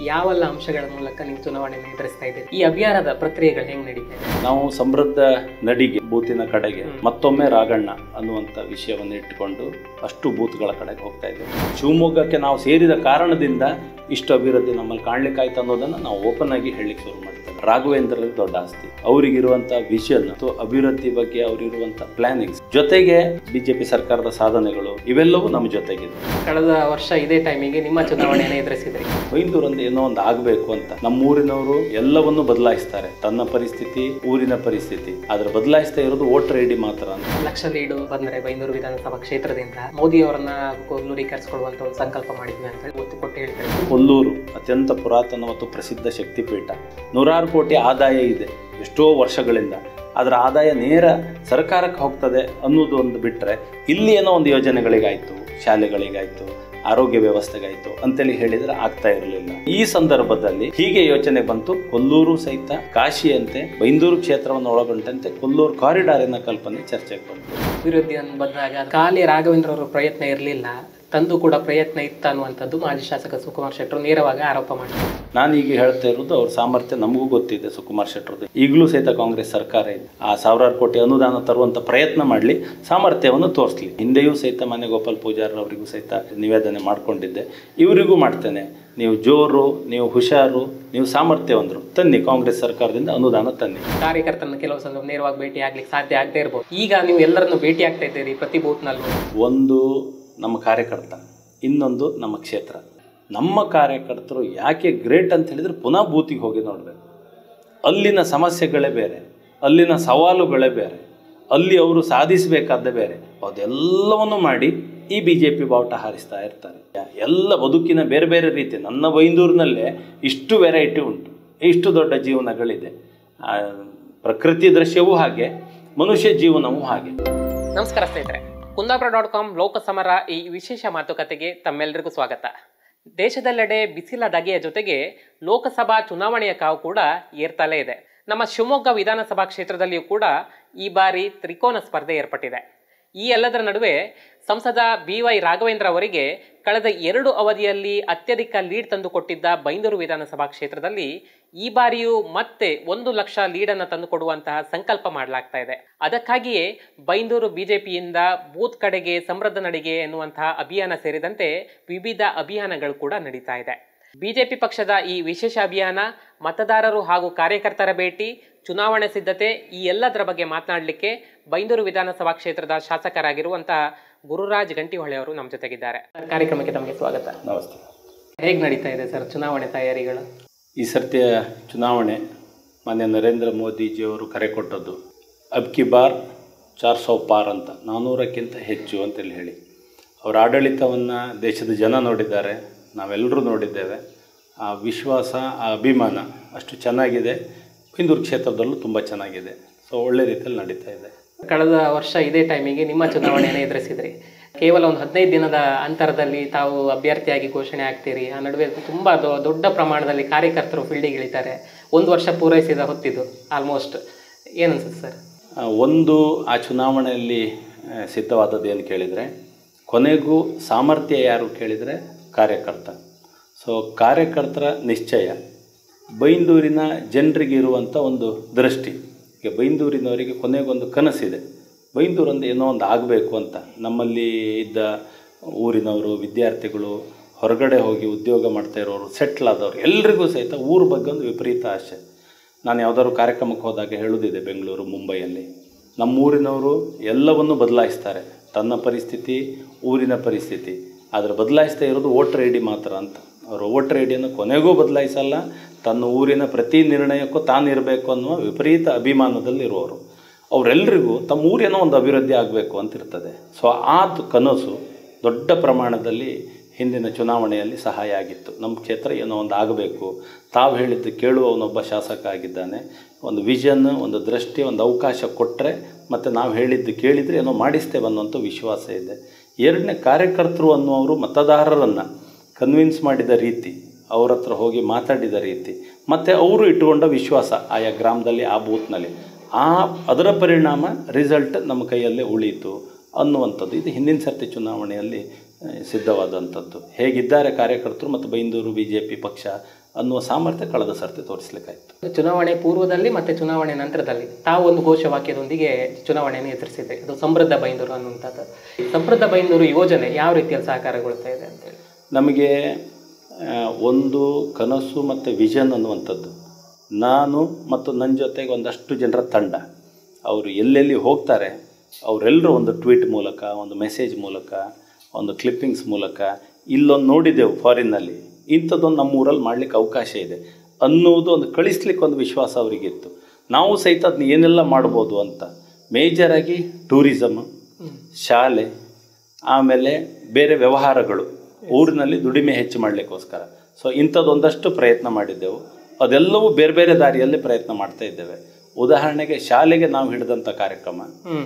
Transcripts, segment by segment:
ಯಾವೆಲ್ಲ ಅಂಶಗಳ ಮೂಲಕ ನೀವು ಚುನಾವಣೆಯನ್ನು ಎದುರಿಸ್ತಾ ಇದ್ದೀರಿ? ಈ ಅಭಿಯಾನದ ಪ್ರಕ್ರಿಯೆಗಳು ಹೆಂಗೆ ನಡೀತಾ ಇದೆ? ನಾವು ಸಮೃದ್ಧ ನಡಿಗೆ ಬೂತಿನ ಕಡೆಗೆ ಮತ್ತೊಮ್ಮೆ ರಾಗಣ್ಣ ಅನ್ನುವಂಥ ವಿಷಯವನ್ನು ಇಟ್ಟುಕೊಂಡು ಅಷ್ಟು ಬೂತ್ಗಳ ಕಡೆಗೆ ಹೋಗ್ತಾ ಇದ್ದೇವೆ. ಶಿವಮೊಗ್ಗಕ್ಕೆ ನಾವು ಸೇರಿದ ಕಾರಣದಿಂದ ಇಷ್ಟು ಅಭಿವೃದ್ಧಿ ನಮ್ಮಲ್ಲಿ ಕಾಣ್ಲಿಕ್ಕಾಯ್ತು ಅನ್ನೋದನ್ನು ನಾವು ಓಪನ್ ಆಗಿ ಹೇಳಲಿಕ್ಕೆ ಶುರು ಮಾಡ್ತೇವೆ. ರಾಘವೇಂದ್ರರಿಗೆ ದೊಡ್ಡ ಆಸ್ತಿ, ಅವರಿಗಿರುವಂಥ ವಿಷನ್ ಮತ್ತು ಅಭಿವೃದ್ಧಿ ಬಗ್ಗೆ ಅವರಿರುವಂಥ ಪ್ಲಾನಿಂಗ್ಸ್ ಜೊತೆಗೆ ಬಿಜೆಪಿ ಸರ್ಕಾರದ ಸಾಧನೆಗಳು ಇವೆಲ್ಲವೂ ನಮ್ಮ ಜೊತೆಗಿದೆ. ಕಳೆದ ವರ್ಷ ಇದೇ ಟೈಮಿಗೆ ನಿಮ್ಮ ಚುನಾವಣೆಯನ್ನು ಎದುರಿಸಿದ್ರಿ. ಬೈಂದೂರಂದು ಏನೋ ಒಂದು ಆಗಬೇಕು ಅಂತ ನಮ್ಮೂರಿನವರು ಎಲ್ಲವನ್ನೂ ಬದಲಾಯಿಸ್ತಾರೆ. ತನ್ನ ಪರಿಸ್ಥಿತಿ, ಊರಿನ ಪರಿಸ್ಥಿತಿ, ಆದ್ರೆ ಬದಲಾಯಿಸ್ತಾ ಇರೋದು ವೋಟರ್ ಐಡಿ ಮಾತ್ರ ಅಂತ. ಲಕ್ಷ ಲೀಡು ಬಂದರೆ ಬೈಂದೂರು ವಿಧಾನಸಭಾ ಕ್ಷೇತ್ರದಿಂದ ಮೋದಿ ಅವರನ್ನ ಕೊಲ್ಲೂರೀಕರಿಸಿಕೊಳ್ಳುವಂತ ಒಂದು ಸಂಕಲ್ಪ ಮಾಡಿದ್ವಿ ಅಂತ ಹೇಳಿ ಒತ್ತು ಕೊಟ್ಟು ಹೇಳ್ತಾರೆ. ಕೊಲ್ಲೂರು ಅತ್ಯಂತ ಪುರಾತನ ಮತ್ತು ಪ್ರಸಿದ್ಧ ಶಕ್ತಿಪೀಠ. 106 ಕೋಟಿ ಆದಾಯ ಇದೆ ಎಷ್ಟೋ ವರ್ಷಗಳಿಂದ. ಅದರ ಆದಾಯ ನೇರ ಸರ್ಕಾರಕ್ಕೆ ಹೋಗ್ತದೆ ಅನ್ನೋದು ಒಂದು ಬಿಟ್ಟರೆ ಇಲ್ಲಿ ಏನೋ ಒಂದು ಯೋಜನೆಗಳಿಗಾಯಿತು, ಶಾಲೆಗಳಿಗಾಯಿತು, ಆರೋಗ್ಯ ವ್ಯವಸ್ಥೆಗಾಯಿತು ಅಂತೇಳಿ ಹೇಳಿದರೆ ಆಗ್ತಾ ಇರಲಿಲ್ಲ. ಈ ಸಂದರ್ಭದಲ್ಲಿ ಹೀಗೆ ಯೋಚನೆ ಬಂತು. ಕೊಲ್ಲೂರು ಸಹಿತ ಕಾಶಿಯಂತೆ ಬೈಂದೂರು ಕ್ಷೇತ್ರವನ್ನು ಒಳಗೊಂಡಂತೆ ಕೊಲ್ಲೂರು ಕಾರಿಡಾರಿನ ಕಲ್ಪನೆ ಚರ್ಚೆಗೆ ಬಂತು. ಅಭಿವೃದ್ಧಿಯನ್ನು ಬಂದಾಗ ಖಾಲಿ ರಾಘವೇಂದ್ರ ಅವರ ಪ್ರಯತ್ನ ಇರಲಿಲ್ಲ, ತಂದು ಕೂಡ ಪ್ರಯತ್ನ ಇತ್ತ ಅನ್ನುವಂಥದ್ದು ಮಾಜಿ ಶಾಸಕ ಸುಕುಮಾರ್ ಶೆಟ್ಟರು ನೇರವಾಗಿ ಆರೋಪ ಮಾಡಿದ್ದಾರೆ. ನಾನೀಗ ಹೇಳ್ತಾ ಇರೋದು ಅವ್ರ ಸಾಮರ್ಥ್ಯ ನಮಗೂ ಗೊತ್ತಿದೆ. ಸುಕುಮಾರ್ ಶೆಟ್ಟರದ್ದು ಈಗಲೂ ಸಹಿತ ಕಾಂಗ್ರೆಸ್ ಸರ್ಕಾರ ಇದೆ. ಆ 1000 ಕೋಟಿ ಅನುದಾನ ತರುವಂಥ ಪ್ರಯತ್ನ ಮಾಡಲಿ, ಸಾಮರ್ಥ್ಯವನ್ನು ತೋರಿಸಲಿ. ಹಿಂದೆಯೂ ಸಹಿತ ಮಾನ್ಯ ಗೋಪಾಲ್ ಪೂಜಾರ್ ಅವರಿಗೂ ಸಹಿತ ನಿವೇದನೆ ಮಾಡಿಕೊಂಡಿದ್ದೆ, ಇವರಿಗೂ ಮಾಡ್ತೇನೆ. ನೀವು ಜೋರು, ನೀವು ಹುಷಾರು, ನೀವು ಸಾಮರ್ಥ್ಯವಂತರು ತನ್ನಿ, ಕಾಂಗ್ರೆಸ್ ಸರ್ಕಾರದಿಂದ ಅನುದಾನ ತನ್ನಿ. ಕಾರ್ಯಕರ್ತರನ್ನು ಕೆಲವು ಸಂದರ್ಭ ನೇರವಾಗಿ ಭೇಟಿ ಆಗ್ಲಿಕ್ಕೆ ಸಾಧ್ಯ ಆಗದೆ ಇರ್ಬೋದು. ಈಗ ನೀವು ಎಲ್ಲರನ್ನು ಭೇಟಿ ಆಗ್ತಾ ಇದ್ದೀರಿ ಪ್ರತಿ ಬೂತ್ನಲ್ಲೂ. ಒಂದು ನಮ್ಮ ಕಾರ್ಯಕರ್ತ, ಇನ್ನೊಂದು ನಮ್ಮ ಕ್ಷೇತ್ರ. ನಮ್ಮ ಕಾರ್ಯಕರ್ತರು ಯಾಕೆ ಗ್ರೇಟ್ ಅಂತ ಹೇಳಿದರೆ ಪುನಃ ಬೂತಿಗೆ ಹೋಗಿ ನೋಡಬೇಕು. ಅಲ್ಲಿನ ಸಮಸ್ಯೆಗಳೇ ಬೇರೆ, ಅಲ್ಲಿನ ಸವಾಲುಗಳೇ ಬೇರೆ, ಅಲ್ಲಿ ಅವರು ಸಾಧಿಸಬೇಕಾದ್ದೇ ಬೇರೆ. ಅದೆಲ್ಲವನ್ನು ಮಾಡಿ ಈ BJP ಬಾವುಟ ಹಾರಿಸ್ತಾ ಇರ್ತಾರೆ. ಎಲ್ಲ ಬದುಕಿನ ಬೇರೆ ಬೇರೆ ರೀತಿ. ನನ್ನ ಬೈಂದೂರಿನಲ್ಲೇ ಇಷ್ಟು ವೆರೈಟಿ ಉಂಟು, ಇಷ್ಟು ದೊಡ್ಡ ಜೀವನಗಳಿದೆ. ಪ್ರಕೃತಿ ದೃಶ್ಯವೂ ಹಾಗೆ, ಮನುಷ್ಯ ಜೀವನವೂ ಹಾಗೆ. ನಮಸ್ಕಾರ ಸ್ನೇಹಿತರೆ, ಕುಂದಾಪುರ.com ಲೋಕಸಮರ ಈ ವಿಶೇಷ ಮಾತುಕತೆಗೆ ತಮ್ಮೆಲ್ಲರಿಗೂ ಸ್ವಾಗತ. ದೇಶದೆಲ್ಲೆಡೆ ಬಿಸಿಲ ಧಗೆಯ ಜೊತೆಗೆ ಲೋಕಸಭಾ ಚುನಾವಣೆಯ ಕಾವು ಕೂಡ ಏರ್ತಲೇ ಇದೆ. ನಮ್ಮ ಶಿವಮೊಗ್ಗ ವಿಧಾನಸಭಾ ಕ್ಷೇತ್ರದಲ್ಲಿಯೂ ಕೂಡ ಈ ಬಾರಿ ತ್ರಿಕೋನ ಸ್ಪರ್ಧೆ ಏರ್ಪಟ್ಟಿದೆ. ಈ ಎಲ್ಲದರ ನಡುವೆ ಸಂಸದ BY ರಾಘವೇಂದ್ರ ಅವರಿಗೆ ಕಳೆದ 2 ಅವಧಿಯಲ್ಲಿ ಅತ್ಯಧಿಕ ಲೀಡ್ ತಂದುಕೊಟ್ಟಿದ್ದ ಬೈಂದೂರು ವಿಧಾನಸಭಾ ಕ್ಷೇತ್ರದಲ್ಲಿ ಈ ಬಾರಿಯೂ ಮತ್ತೆ 1 ಲಕ್ಷ ಲೀಡನ್ನು ತಂದುಕೊಡುವಂತಹ ಸಂಕಲ್ಪ ಮಾಡಲಾಗ್ತಾ ಇದೆ. ಅದಕ್ಕಾಗಿಯೇ ಬೈಂದೂರು BJPಯಿಂದ ಬೂತ್ ಕಡೆಗೆ ಸಮೃದ್ಧ ನಡಿಗೆ ಎನ್ನುವಂತಹ ಅಭಿಯಾನ ಸೇರಿದಂತೆ ವಿವಿಧ ಅಭಿಯಾನಗಳು ಕೂಡ ನಡೀತಾ ಇದೆ. BJP ಪಕ್ಷದ ಈ ವಿಶೇಷ ಅಭಿಯಾನ, ಮತದಾರರು ಹಾಗೂ ಕಾರ್ಯಕರ್ತರ ಭೇಟಿ, ಚುನಾವಣೆ ಸಿದ್ಧತೆ, ಈ ಎಲ್ಲದರ ಬಗ್ಗೆ ಮಾತನಾಡಲಿಕ್ಕೆ ಬೈಂದೂರು ವಿಧಾನಸಭಾ ಕ್ಷೇತ್ರದ ಶಾಸಕರಾಗಿರುವಂತಹ ಗುರುರಾಜ್ ಗಂಟಿಹೊಳೆ ಅವರು ನಮ್ಮ ಜೊತೆಗಿದ್ದಾರೆ. ಕಾರ್ಯಕ್ರಮಕ್ಕೆ ತಮಗೆ ಸ್ವಾಗತ. ನಮಸ್ತೆ. ಹೇಗೆ ನಡೀತಾ ಇದೆ ಸರ್ ಚುನಾವಣೆ ತಯಾರಿಗಳು? ಈ ಸರ್ತಿಯ ಚುನಾವಣೆ ಮಾನ್ಯ ನರೇಂದ್ರ ಮೋದಿಜಿಯವರು ಕರೆ ಕೊಟ್ಟದ್ದು ಅಬ್ ಕಿ ಬಾರ್ 400 ಪಾರ್ ಅಂತ, 400ಕ್ಕಿಂತ ಹೆಚ್ಚು ಅಂತೇಳಿ ಹೇಳಿ. ಅವರ ಆಡಳಿತವನ್ನು ದೇಶದ ಜನ ನೋಡಿದ್ದಾರೆ, ನಾವೆಲ್ಲರೂ ನೋಡಿದ್ದೇವೆ. ಆ ವಿಶ್ವಾಸ, ಆ ಅಭಿಮಾನ ಅಷ್ಟು ಚೆನ್ನಾಗಿದೆ. ಬೈಂದೂರು ಕ್ಷೇತ್ರದಲ್ಲೂ ತುಂಬ ಚೆನ್ನಾಗಿದೆ. ಸೊ ಒಳ್ಳೆ ರೀತಿಯಲ್ಲಿ ನಡೀತಾ ಇದೆ. ಕಳೆದ ವರ್ಷ ಇದೇ ಟೈಮಿಗೆ ನಿಮ್ಮ ಚುನಾವಣೆಯನ್ನು ಎದುರಿಸಿದ್ರಿ. ಕೇವಲ ಒಂದು 15 ದಿನದ ಅಂತರದಲ್ಲಿ ತಾವು ಅಭ್ಯರ್ಥಿಯಾಗಿ ಘೋಷಣೆ ಆಗ್ತೀರಿ. ಆ ನಡುವೆ ತುಂಬ ದೊಡ್ಡ ಪ್ರಮಾಣದಲ್ಲಿ ಕಾರ್ಯಕರ್ತರು ಫೀಲ್ಡಿಗೆ ಇಳಿತಾರೆ. 1 ವರ್ಷ ಪೂರೈಸಿದ ಹೊತ್ತಿದ್ದು ಆಲ್ಮೋಸ್ಟ್. ಏನನ್ಸುತ್ತೆ ಸರ್? ಒಂದು ಆ ಚುನಾವಣೆಯಲ್ಲಿ ಸಿದ್ಧವಾದದ್ದು ಏನು ಕೇಳಿದರೆ, ಕೊನೆಗೂ ಸಾಮರ್ಥ್ಯ ಯಾರು ಕೇಳಿದರೆ ಕಾರ್ಯಕರ್ತ. ಸೊ ಕಾರ್ಯಕರ್ತರ ನಿಶ್ಚಯ, ಬೈಂದೂರಿನ ಜನರಿಗೆ ಇರುವಂಥ ಒಂದು ದೃಷ್ಟಿ. ಈಗ ಬೈಂದೂರಿನವರಿಗೆ ಕೊನೆಗೊಂದು ಕನಸಿದೆ, ಬೈಂದೂರಂದು ಏನೋ ಒಂದು ಆಗಬೇಕು ಅಂತ. ನಮ್ಮಲ್ಲಿ ಇದ್ದ ಊರಿನವರು, ವಿದ್ಯಾರ್ಥಿಗಳು, ಹೊರಗಡೆ ಹೋಗಿ ಉದ್ಯೋಗ ಮಾಡ್ತಾ ಇರೋರು, ಸೆಟ್ಲ್ ಆದವರು, ಎಲ್ರಿಗೂ ಸಹಿತ ಊರ ಬಗ್ಗೆ ಒಂದು ವಿಪರೀತ ಆಸೆ. ನಾನು ಯಾವುದಾದ್ರು ಕಾರ್ಯಕ್ರಮಕ್ಕೆ ಹೋದಾಗ ಹೇಳೋದಿದೆ, ಬೆಂಗಳೂರು, ಮುಂಬೈಯಲ್ಲಿ ನಮ್ಮೂರಿನವರು ಎಲ್ಲವನ್ನೂ ಬದಲಾಯಿಸ್ತಾರೆ. ತನ್ನ ಪರಿಸ್ಥಿತಿ, ಊರಿನ ಪರಿಸ್ಥಿತಿ, ಆದರೆ ಬದಲಾಯಿಸ್ತಾ ಇರೋದು ವೋಟರ್ ಐಡಿ ಮಾತ್ರ ಅಂತ. ಅವರು ವೋಟರ್ ಐಡಿಯನ್ನು ಕೊನೆಗೂ ಬದಲಾಯಿಸಲ್ಲ. ತನ್ನ ಊರಿನ ಪ್ರತಿ ನಿರ್ಣಯಕ್ಕೂ ತಾನಿರಬೇಕು ಅನ್ನುವ ವಿಪರೀತ ಅಭಿಮಾನದಲ್ಲಿರುವವರು. ಅವರೆಲ್ಲರಿಗೂ ತಮ್ಮ ಊರೇನೋ ಒಂದು ಅಭಿವೃದ್ಧಿ ಆಗಬೇಕು ಅಂತಿರ್ತದೆ. ಸೊ ಆ ಕನಸು ದೊಡ್ಡ ಪ್ರಮಾಣದಲ್ಲಿ ಹಿಂದಿನ ಚುನಾವಣೆಯಲ್ಲಿ ಸಹಾಯ ಆಗಿತ್ತು. ನಮ್ಮ ಕ್ಷೇತ್ರ ಏನೋ ಒಂದು ಆಗಬೇಕು, ತಾವು ಹೇಳಿದ್ದು ಕೇಳುವವನೊಬ್ಬ ಶಾಸಕ ಆಗಿದ್ದಾನೆ. ಒಂದು ವಿಷನ್, ಒಂದು ದೃಷ್ಟಿ, ಒಂದು ಅವಕಾಶ ಕೊಟ್ಟರೆ ಮತ್ತು ನಾವು ಹೇಳಿದ್ದು ಕೇಳಿದರೆ ಏನೋ ಮಾಡಿಸ್ತೇವೆ ಅನ್ನೋಂಥ ವಿಶ್ವಾಸ ಇದೆ. ಎರಡನೇ, ಕಾರ್ಯಕರ್ತರು ಅನ್ನುವರು ಮತದಾರರನ್ನು ಕನ್ವಿನ್ಸ್ ಮಾಡಿದ ರೀತಿ, ಅವ್ರ ಹತ್ರ ಹೋಗಿ ಮಾತಾಡಿದ ರೀತಿ, ಮತ್ತು ಅವರು ಇಟ್ಟುಕೊಂಡ ವಿಶ್ವಾಸ ಆಯಾ ಗ್ರಾಮದಲ್ಲಿ, ಆ ಬೂತ್ನಲ್ಲಿ, ಅದರ ಪರಿಣಾಮ ರಿಸಲ್ಟ್ ನಮ್ಮ ಕೈಯಲ್ಲೇ ಉಳೀತು ಅನ್ನುವಂಥದ್ದು. ಇದು ಹಿಂದಿನ ಸರ್ತಿ ಚುನಾವಣೆಯಲ್ಲಿ ಸಿದ್ಧವಾದಂಥದ್ದು. ಹೇಗಿದ್ದಾರೆ ಕಾರ್ಯಕರ್ತರು ಮತ್ತು ಬೈಂದೂರು BJP ಪಕ್ಷ ಅನ್ನುವ ಸಾಮರ್ಥ್ಯ ಕಳೆದ ಸರ್ತಿ ತೋರಿಸ್ಲಿಕ್ಕಾಯ್ತು. ಚುನಾವಣೆ ಪೂರ್ವದಲ್ಲಿ ಮತ್ತು ಚುನಾವಣೆ ನಂತರದಲ್ಲಿ ತಾವು ಒಂದು ಘೋಷವಾಕ್ಯದೊಂದಿಗೆ ಚುನಾವಣೆಯನ್ನು ಎದುರಿಸಿದೆ, ಅದು ಸಮೃದ್ಧ ಬೈಂದೂರು ಅನ್ನುವಂಥದ್ದು. ಸಮೃದ್ಧ ಬೈಂದೂರು ಯೋಜನೆ ಯಾವ ರೀತಿಯಲ್ಲಿ ಸಹಕಾರಗೊಳ್ತಾ ಇದೆ ಅಂತೇಳಿ? ನಮಗೆ ಒಂದು ಕನಸು ಮತ್ತು ವಿಷನ್ ಅನ್ನುವಂಥದ್ದು, ನಾನು ಮತ್ತು ನನ್ನ ಜೊತೆಗೆ ಒಂದಷ್ಟು ಜನರ ತಂಡ, ಅವರು ಎಲ್ಲೆಲ್ಲಿ ಹೋಗ್ತಾರೆ ಅವರೆಲ್ಲರೂ ಒಂದು ಟ್ವೀಟ್ ಮೂಲಕ, ಒಂದು ಮೆಸೇಜ್ ಮೂಲಕ, ಒಂದು ಕ್ಲಿಪ್ಪಿಂಗ್ಸ್ ಮೂಲಕ, ಇಲ್ಲೊಂದು ನೋಡಿದೆವು ಫಾರಿನ್ನಲ್ಲಿ, ಇಂಥದ್ದೊಂದು ನಮ್ಮ ಊರಲ್ಲಿ ಮಾಡಲಿಕ್ಕೆ ಅವಕಾಶ ಇದೆ ಅನ್ನುವುದು ಒಂದು ಕಳಿಸ್ಲಿಕ್ಕೆ ಒಂದು ವಿಶ್ವಾಸ ಅವರಿಗಿತ್ತು. ನಾವು ಸಹಿತ ಅದನ್ನ ಏನೆಲ್ಲ ಮಾಡ್ಬೋದು ಅಂತ. ಮೇಜರಾಗಿ ಟೂರಿಸಮ್, ಶಾಲೆ, ಆಮೇಲೆ ಬೇರೆ ವ್ಯವಹಾರಗಳು, ಊರಿನಲ್ಲಿ ದುಡಿಮೆ ಹೆಚ್ಚು ಮಾಡಲಿಕ್ಕೋಸ್ಕರ. ಸೊ ಇಂಥದ್ದೊಂದಷ್ಟು ಪ್ರಯತ್ನ ಮಾಡಿದ್ದೆವು. ಅದೆಲ್ಲವೂ ಬೇರೆ ಬೇರೆ ದಾರಿಯಲ್ಲಿ ಪ್ರಯತ್ನ ಮಾಡ್ತಾ ಇದ್ದೇವೆ. ಉದಾಹರಣೆಗೆ ಶಾಲೆಗೆ ನಾವು ಹಿಡಿದಂಥ ಕಾರ್ಯಕ್ರಮ,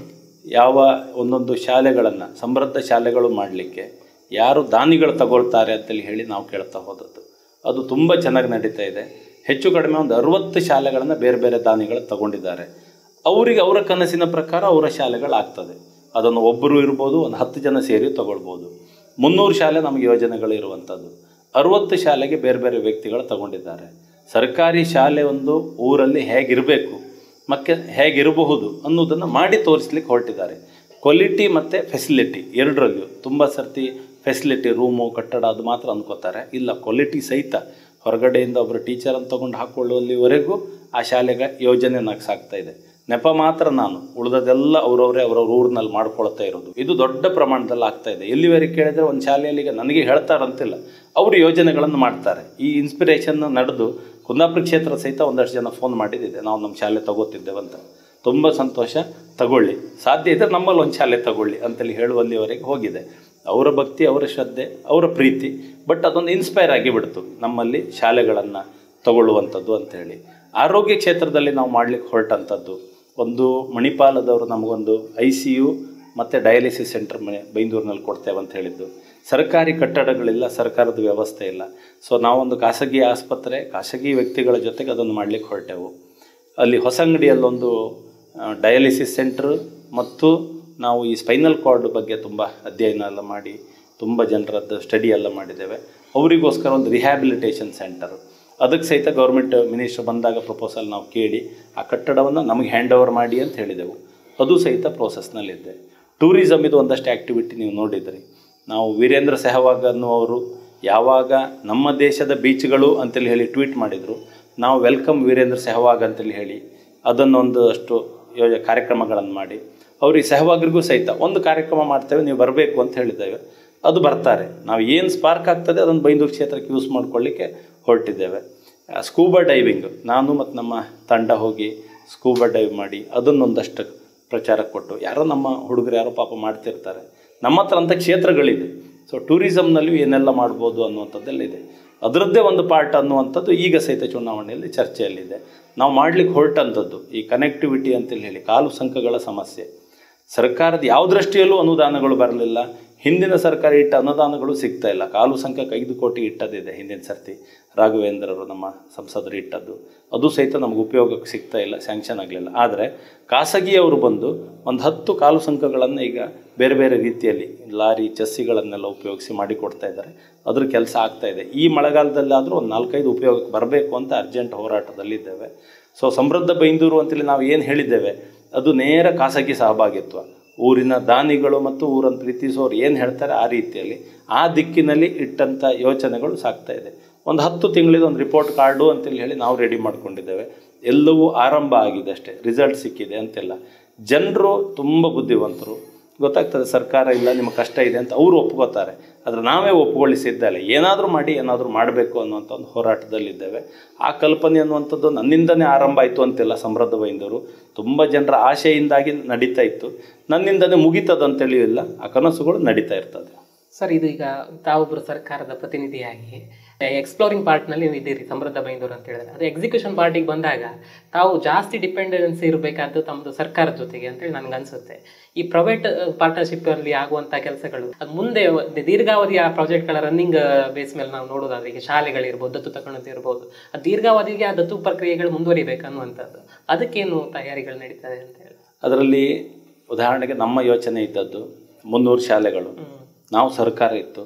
ಯಾವ ಒಂದೊಂದು ಶಾಲೆಗಳನ್ನು ಸಮೃದ್ಧ ಶಾಲೆಗಳು ಮಾಡಲಿಕ್ಕೆ ಯಾರು ದಾನಿಗಳು ತಗೊಳ್ತಾರೆ ಅಂತೇಳಿ ಹೇಳಿ ನಾವು ಕೇಳ್ತಾ ಹೋದದ್ದು. ಅದು ತುಂಬ ಚೆನ್ನಾಗಿ ನಡೀತಾ ಇದೆ. ಹೆಚ್ಚು ಕಡಿಮೆ ಒಂದು 60 ಶಾಲೆಗಳನ್ನು ಬೇರೆ ಬೇರೆ ದಾನಿಗಳು ತಗೊಂಡಿದ್ದಾರೆ. ಅವರಿಗೆ ಅವರ ಕನಸಿನ ಪ್ರಕಾರ ಅವರ ಶಾಲೆಗಳಾಗ್ತದೆ. ಅದನ್ನು ಒಬ್ಬರು ಇರ್ಬೋದು, ಒಂದು 10 ಜನ ಸೇರಿ ತಗೊಳ್ಬೋದು. 300 ಶಾಲೆ ನಮಗೆ ಯೋಜನೆಗಳು ಇರುವಂಥದ್ದು. 60 ಶಾಲೆಗೆ ಬೇರೆ ಬೇರೆ ವ್ಯಕ್ತಿಗಳು ತಗೊಂಡಿದ್ದಾರೆ. ಸರ್ಕಾರಿ ಶಾಲೆ ಒಂದು ಊರಲ್ಲಿ ಹೇಗಿರಬೇಕು ಮತ್ತು ಹೇಗಿರಬಹುದು ಅನ್ನೋದನ್ನು ಮಾಡಿ ತೋರಿಸ್ಲಿಕ್ಕೆ ಹೊರಟಿದ್ದಾರೆ. ಕ್ವಾಲಿಟಿ ಮತ್ತು ಫೆಸಿಲಿಟಿ ಎರಡರಲ್ಲಿಯೂ. ತುಂಬ ಸರ್ತಿ ಫೆಸಿಲಿಟಿ, ರೂಮು, ಕಟ್ಟಡ ಅದು ಮಾತ್ರ ಅಂದ್ಕೋತಾರೆ. ಇಲ್ಲ, ಕ್ವಾಲಿಟಿ ಸಹಿತ ಹೊರಗಡೆಯಿಂದ ಒಬ್ಬರು ಟೀಚರನ್ನು ತೊಗೊಂಡು ಹಾಕ್ಕೊಳ್ಳುವಲ್ಲಿವರೆಗೂ ಆ ಶಾಲೆಗೆ ಯೋಜನೆ ಸಾಗ್ತಾ ಇದೆ. ನೆಪ ಮಾತ್ರ ನಾನು, ಉಳಿದದೆಲ್ಲ ಅವರವರೇ ಅವರವ್ರ ಊರಿನಲ್ಲಿ ಮಾಡ್ಕೊಳ್ತಾ ಇರೋದು. ಇದು ದೊಡ್ಡ ಪ್ರಮಾಣದಲ್ಲಿ ಆಗ್ತಾ ಇದೆ. ಎಲ್ಲಿವರೆಗೆ ಕೇಳಿದರೆ ಒಂದು ಶಾಲೆಯಲ್ಲಿ ಈಗ ನನಗೆ ಹೇಳ್ತಾರಂತಿಲ್ಲ, ಅವರು ಯೋಜನೆಗಳನ್ನು ಮಾಡ್ತಾರೆ. ಈ ಇನ್ಸ್ಪಿರೇಷನ್ ನಡೆದು ಕುಂದಾಪುರ ಕ್ಷೇತ್ರ ಸಹಿತ ಒಂದಷ್ಟು ಜನ ಫೋನ್ ಮಾಡಿದ್ದಿದೆ, ನಾವು ನಮ್ಮ ಶಾಲೆ ತಗೋತಿದ್ದೇವಂತ. ತುಂಬ ಸಂತೋಷ, ತಗೊಳ್ಳಿ, ಸಾಧ್ಯ ಇದ್ದರೆ ನಮ್ಮಲ್ಲಿ ಒಂದು ಶಾಲೆ ತಗೊಳ್ಳಿ ಅಂತೇಳಿ ಹೇಳುವಲ್ಲಿವರೆಗೆ ಹೋಗಿದೆ. ಅವರ ಭಕ್ತಿ, ಅವರ ಶ್ರದ್ಧೆ, ಅವರ ಪ್ರೀತಿ. ಬಟ್ ಅದೊಂದು ಇನ್ಸ್ಪೈರ್ ಆಗಿಬಿಡ್ತು ನಮ್ಮಲ್ಲಿ ಶಾಲೆಗಳನ್ನು ತಗೊಳ್ಳುವಂಥದ್ದು ಅಂಥೇಳಿ. ಆರೋಗ್ಯ ಕ್ಷೇತ್ರದಲ್ಲಿ ನಾವು ಮಾಡಲಿಕ್ಕೆ ಹೊರಟಂಥದ್ದು ಒಂದು, ಮಣಿಪಾಲದವರು ನಮಗೊಂದು ICU ಮತ್ತು ಡಯಾಲಿಸಿಸ್ ಸೆಂಟರ್ ಬೈಂದೂರಿನಲ್ಲಿ ಕೊಡ್ತೇವೆ ಅಂತ ಹೇಳಿದ್ದು. ಸರ್ಕಾರಿ ಕಟ್ಟಡಗಳಿಲ್ಲ, ಸರ್ಕಾರದ ವ್ಯವಸ್ಥೆ ಇಲ್ಲ. ಸೊ ನಾವೊಂದು ಖಾಸಗಿ ಆಸ್ಪತ್ರೆ, ಖಾಸಗಿ ವ್ಯಕ್ತಿಗಳ ಜೊತೆಗೆ ಅದನ್ನು ಮಾಡಲಿಕ್ಕೆ ಹೊರಟೆವು. ಅಲ್ಲಿ ಹೊಸಂಗಡಿಯಲ್ಲೊಂದು ಡಯಾಲಿಸಿಸ್ ಸೆಂಟ್ರ್ ಮತ್ತು ನಾವು ಈ ಸ್ಪೈನಲ್ ಕಾರ್ಡ್ ಬಗ್ಗೆ ತುಂಬ ಅಧ್ಯಯನ ಎಲ್ಲ ಮಾಡಿ ತುಂಬ ಜನರದ್ದು ಸ್ಟಡಿ ಎಲ್ಲ ಮಾಡಿದ್ದೇವೆ. ಅವರಿಗೋಸ್ಕರ ಒಂದು ರಿಹ್ಯಾಬಿಲಿಟೇಷನ್ ಸೆಂಟರ್, ಅದಕ್ಕೆ ಸಹಿತ ಗೌರ್ಮೆಂಟ್ ಮಿನಿಸ್ಟರ್ ಬಂದಾಗ ಪ್ರಪೋಸಲ್ ನಾವು ಕೇಳಿ ಆ ಕಟ್ಟಡವನ್ನು ನಮಗೆ ಹ್ಯಾಂಡ್ ಓವರ್ ಮಾಡಿ ಅಂತ ಹೇಳಿದೆವು. ಅದು ಸಹಿತ ಪ್ರೋಸೆಸ್ನಲ್ಲಿದೆ. ಟೂರಿಸಮ್ ಇದು ಒಂದಷ್ಟು ಆ್ಯಕ್ಟಿವಿಟಿ ನೀವು ನೋಡಿದ್ರಿ. ನಾವು ವೀರೇಂದ್ರ ಸೆಹವಾಗ್ ಅನ್ನುವರು ಯಾವಾಗ ನಮ್ಮ ದೇಶದ ಬೀಚ್ಗಳು ಅಂತೇಳಿ ಹೇಳಿ ಟ್ವೀಟ್ ಮಾಡಿದರು, ನಾವು ವೆಲ್ಕಮ್ ವೀರೇಂದ್ರ ಸೆಹವಾಗ್ ಅಂತೇಳಿ ಹೇಳಿ ಅದನ್ನೊಂದು ಅಷ್ಟು ಕಾರ್ಯಕ್ರಮಗಳನ್ನು ಮಾಡಿ ಅವ್ರಿಗೆ ಸೆಹವಾಗ್ರಿಗೂ ಸಹಿತ ಒಂದು ಕಾರ್ಯಕ್ರಮ ಮಾಡ್ತೇವೆ, ನೀವು ಬರಬೇಕು ಅಂತ ಹೇಳಿದ್ದೇವೆ. ಅದು ಬರ್ತಾರೆ. ನಾವು ಏನು ಸ್ಪಾರ್ಕ್ ಆಗ್ತದೆ ಅದನ್ನು ಬೈಂದೂರು ಕ್ಷೇತ್ರಕ್ಕೆ ಯೂಸ್ ಮಾಡ್ಕೊಳ್ಳಿಕ್ಕೆ ಹೊರಟಿದ್ದೇವೆ. ಸ್ಕೂಬಾ ಡೈವಿಂಗ್, ನಾನು ಮತ್ತು ನಮ್ಮ ತಂಡ ಹೋಗಿ ಸ್ಕೂಬಾ ಡೈವ್ ಮಾಡಿ ಅದನ್ನೊಂದಷ್ಟು ಪ್ರಚಾರಕ್ಕೆ ಕೊಟ್ಟು, ಯಾರೋ ನಮ್ಮ ಹುಡುಗರು ಯಾರೋ ಪಾಪ ಮಾಡ್ತಿರ್ತಾರೆ, ನಮ್ಮ ಹತ್ರ ಅಂಥ ಕ್ಷೇತ್ರಗಳಿದೆ. ಸೊ ಟೂರಿಸಮ್ನಲ್ಲಿಯೂ ಏನೆಲ್ಲ ಮಾಡ್ಬೋದು ಅನ್ನುವಂಥದ್ದೆಲ್ಲ ಇದೆ. ಅದರದ್ದೇ ಒಂದು ಪಾರ್ಟ್ ಅನ್ನುವಂಥದ್ದು ಈಗ ಸಹಿತ ಚುನಾವಣೆಯಲ್ಲಿ ಚರ್ಚೆಯಲ್ಲಿದೆ. ನಾವು ಮಾಡಲಿಕ್ಕೆ ಹೊರಟಂಥದ್ದು ಈ ಕನೆಕ್ಟಿವಿಟಿ ಅಂತೇಳಿ ಹೇಳಿ, ಕಾಲು ಸಂಕಗಳ ಸಮಸ್ಯೆ. ಸರ್ಕಾರದ ಯಾವ ದೃಷ್ಟಿಯಲ್ಲೂ ಅನುದಾನಗಳು ಬರಲಿಲ್ಲ. ಹಿಂದಿನ ಸರ್ಕಾರ ಇಟ್ಟ ಅನುದಾನಗಳು ಸಿಗ್ತಾ ಇಲ್ಲ. ಕಾಲು ಸಂಖ್ಯೆಗೆ 5 ಕೋಟಿ ಇಟ್ಟದಿದೆ ಹಿಂದಿನ ಸರ್ತಿ, ರಾಘವೇಂದ್ರರು ನಮ್ಮ ಸಂಸದರು ಇಟ್ಟದ್ದು. ಅದು ಸಹಿತ ನಮಗೆ ಉಪಯೋಗಕ್ಕೆ ಸಿಗ್ತಾ ಇಲ್ಲ, ಸ್ಯಾಂಕ್ಷನ್ ಆಗಲಿಲ್ಲ. ಆದರೆ ಖಾಸಗಿಯವರು ಬಂದು ಒಂದು 10 ಕಾಲು ಸಂಖ್ಯೆಗಳನ್ನು ಈಗ ಬೇರೆ ಬೇರೆ ರೀತಿಯಲ್ಲಿ ಲಾರಿ, ಚಸ್ಸಿಗಳನ್ನೆಲ್ಲ ಉಪಯೋಗಿಸಿ ಮಾಡಿಕೊಡ್ತಾ ಇದ್ದಾರೆ. ಅದ್ರ ಕೆಲಸ ಆಗ್ತಾ ಇದೆ. ಈ ಮಳೆಗಾಲದಲ್ಲಾದರೂ ಒಂದು 4-5 ಉಪಯೋಗಕ್ಕೆ ಬರಬೇಕು ಅಂತ ಅರ್ಜೆಂಟ್ ಹೋರಾಟದಲ್ಲಿದ್ದೇವೆ. ಸೊ ಸಮೃದ್ಧ ಬೈಂದೂರು ಅಂತೇಳಿ ನಾವು ಏನು ಹೇಳಿದ್ದೇವೆ ಅದು ನೇರ ಖಾಸಗಿ ಸಹಭಾಗಿತ್ವ. ಊರಿನ ದಾನಿಗಳು ಮತ್ತು ಊರನ್ನು ಪ್ರೀತಿಸೋರು ಏನು ಹೇಳ್ತಾರೆ ಆ ರೀತಿಯಲ್ಲಿ, ಆ ದಿಕ್ಕಿನಲ್ಲಿ ಇಟ್ಟಂಥ ಯೋಚನೆಗಳು ಸಾಗ್ತಾ ಇದೆ. ಒಂದು 10 ತಿಂಗಳಿದ ಒಂದು ರಿಪೋರ್ಟ್ ಕಾರ್ಡು ಅಂತೇಳಿ ಹೇಳಿ ನಾವು ರೆಡಿ ಮಾಡ್ಕೊಂಡಿದ್ದೇವೆ. ಎಲ್ಲವೂ ಆರಂಭ ಆಗಿದೆ ಅಷ್ಟೇ, ರಿಸಲ್ಟ್ ಸಿಕ್ಕಿದೆ ಅಂತೆಲ್ಲ. ಜನರು ತುಂಬ ಬುದ್ಧಿವಂತರು, ಗೊತ್ತಾಗ್ತದೆ ಸರ್ಕಾರ ಇಲ್ಲ, ನಿಮಗೆ ಕಷ್ಟ ಇದೆ ಅಂತ ಅವರು ಒಪ್ಕೋತಾರೆ. ಆದರೆ ನಾವೇ ಒಪ್ಪಿಕೊಳ್ಳಿಸಿದ್ದಲ್ಲ, ಏನಾದರೂ ಮಾಡಿ ಏನಾದರೂ ಮಾಡಬೇಕು ಅನ್ನುವಂಥ ಒಂದು ಹೋರಾಟದಲ್ಲಿದ್ದೇವೆ. ಆ ಕಲ್ಪನೆ ಅನ್ನುವಂಥದ್ದು ನನ್ನಿಂದನೇ ಆರಂಭ ಆಯಿತು ಅಂತೆಲ್ಲ. ಸಮೃದ್ಧ ಬೈಂದೂರು ತುಂಬ ಜನರ ಆಶೆಯಿಂದಾಗಿ ನಡೀತಾ ಇತ್ತು, ನನ್ನಿಂದನೇ ಮುಗಿತದಂತೇಳಿ ಇಲ್ಲ, ಆ ಕನಸುಗಳು ನಡೀತಾ ಇರ್ತದೆ. ಸರ್, ಇದು ಈಗ ತಾವೊಬ್ಬರು ಸರ್ಕಾರದ ಪ್ರತಿನಿಧಿಯಾಗಿ ಎಕ್ಸ್ಪ್ಲೋರಿಂಗ್ ಪಾರ್ಟ್ನಲ್ಲಿ ನೀವು ಇದ್ದೀರಿ ಸಮೃದ್ಧ ಬೈಂದೂರು ಅಂತ ಹೇಳಿದ್ರೆ, ಅದು ಎಕ್ಸಿಕ್ಯೂಷನ್ ಪಾರ್ಟಿಗೆ ಬಂದಾಗ ತಾವು ಜಾಸ್ತಿ ಡಿಪೆಂಡೆನ್ಸಿ ಇರಬೇಕಾದ್ದು ತಮ್ಮದು ಸರ್ಕಾರದ ಜೊತೆಗೆ ಅಂತೇಳಿ ನನಗೆ ಅನಿಸುತ್ತೆ. ಈ ಪ್ರೈವೇಟ್ ಪಾರ್ಟ್ನರ್ಶಿಪ್ಪಲ್ಲಿ ಆಗುವಂಥ ಕೆಲಸಗಳು ಅದು ಮುಂದೆ ದೀರ್ಘಾವಧಿಯ ಪ್ರಾಜೆಕ್ಟ್ಗಳ ರನ್ನಿಂಗ್ ಬೇಸ್ ಮೇಲೆ ನಾವು ನೋಡೋದಾದ್ರೆ, ಈಗ ಶಾಲೆಗಳಿರ್ಬೋದು, ದತ್ತು ತಗೊಳ್ಳೋದು ಇರ್ಬೋದು, ಆ ದೀರ್ಘಾವಧಿಗೆ ಆ ದತ್ತು ಪ್ರಕ್ರಿಯೆಗಳು ಮುಂದುವರಿಬೇಕು ಅನ್ನುವಂಥದ್ದು, ಅದಕ್ಕೇನು ತಯಾರಿಗಳು ನಡೀತದೆ ಅಂತ ಹೇಳಿ. ಅದರಲ್ಲಿ ಉದಾಹರಣೆಗೆ ನಮ್ಮ ಯೋಚನೆ ಇದ್ದದ್ದು 300 ಶಾಲೆಗಳು. ನಾವು ಸರ್ಕಾರ ಇತ್ತು,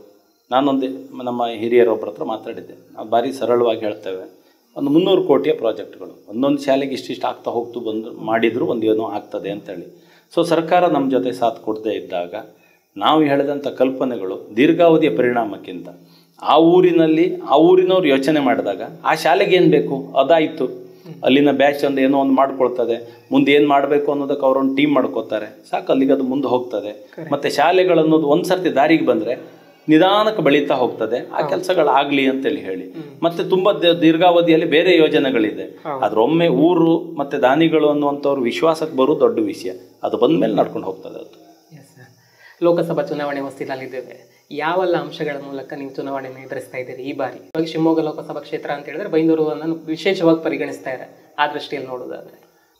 ನಾನೊಂದು ನಮ್ಮ ಹಿರಿಯರೊಬ್ಬರ ಹತ್ರ ಮಾತಾಡಿದ್ದೆ, ನಾವು ಭಾರಿ ಸರಳವಾಗಿ ಹೇಳ್ತೇವೆ, ಒಂದು 300 ಕೋಟಿಯ ಪ್ರಾಜೆಕ್ಟ್ಗಳು ಒಂದೊಂದು ಶಾಲೆಗೆ ಇಷ್ಟಿಷ್ಟು ಆಗ್ತಾ ಹೋಗ್ತು ಬಂದು ಮಾಡಿದರೂ ಒಂದು ಏನೋ ಆಗ್ತದೆ ಅಂತೇಳಿ. ಸೊ ಸರ್ಕಾರ ನಮ್ಮ ಜೊತೆ ಸಾಥ್ ಕೊಡದೇ ಇದ್ದಾಗ ನಾವು ಹೇಳಿದಂಥ ಕಲ್ಪನೆಗಳು ದೀರ್ಘಾವಧಿಯ ಪರಿಣಾಮಕ್ಕಿಂತ ಆ ಊರಿನವ್ರು ಯೋಚನೆ ಮಾಡಿದಾಗ ಆ ಶಾಲೆಗೆ ಏನು ಬೇಕು ಅದಾಯಿತು, ಅಲ್ಲಿನ ಬ್ಯಾಚ್ ಒಂದು ಏನೋ ಒಂದು ಮಾಡ್ಕೊಳ್ತದೆ, ಮುಂದೆ ಏನು ಮಾಡಬೇಕು ಅನ್ನೋದಕ್ಕೆ ಅವರೊಂದು ಟೀಮ್ ಮಾಡ್ಕೋತಾರೆ, ಸಾಕು ಅಲ್ಲಿಗೆ ಅದು ಮುಂದೆ ಹೋಗ್ತದೆ. ಮತ್ತು ಶಾಲೆಗಳನ್ನೋದು ಒಂದು ಸರ್ತಿ ದಾರಿಗೆ ಬಂದರೆ ನಿಧಾನಕ್ಕೆ ಬೆಳೀತಾ ಹೋಗ್ತದೆ, ಆ ಕೆಲಸಗಳಾಗಲಿ ಅಂತೇಳಿ ಹೇಳಿ. ಮತ್ತು ತುಂಬ ದೀರ್ಘಾವಧಿಯಲ್ಲಿ ಬೇರೆ ಯೋಜನೆಗಳಿದೆ, ಆದ್ರೆ ಒಮ್ಮೆ ಊರು ಮತ್ತು ದಾನಿಗಳು ಅನ್ನುವಂಥವ್ರು ವಿಶ್ವಾಸಕ್ಕೆ ಬರೋದು ದೊಡ್ಡ ವಿಷಯ, ಅದು ಬಂದ ಮೇಲೆ ನಡ್ಕೊಂಡು ಹೋಗ್ತದೆ ಅದು. ಲೋಕಸಭಾ ಚುನಾವಣೆ ಹೊಸ್ತಿಲಲ್ಲಿದ್ದೇವೆ, ಯಾವೆಲ್ಲ ಅಂಶಗಳ ಮೂಲಕ ನೀವು ಚುನಾವಣೆಯನ್ನು ಎದುರಿಸ್ತಾ ಇದ್ದೀರಿ ಈ ಬಾರಿ? ಇವಾಗ ಶಿವಮೊಗ್ಗ ಲೋಕಸಭಾ ಕ್ಷೇತ್ರ ಅಂತ ಹೇಳಿದ್ರೆ ಬೈಂದೂರನ್ನು ವಿಶೇಷವಾಗಿ ಪರಿಗಣಿಸ್ತಾ ಇದ್ದಾರೆ. ಆ ದೃಷ್ಟಿಯಲ್ಲಿ ನೋಡೋದಾದ್ರೆ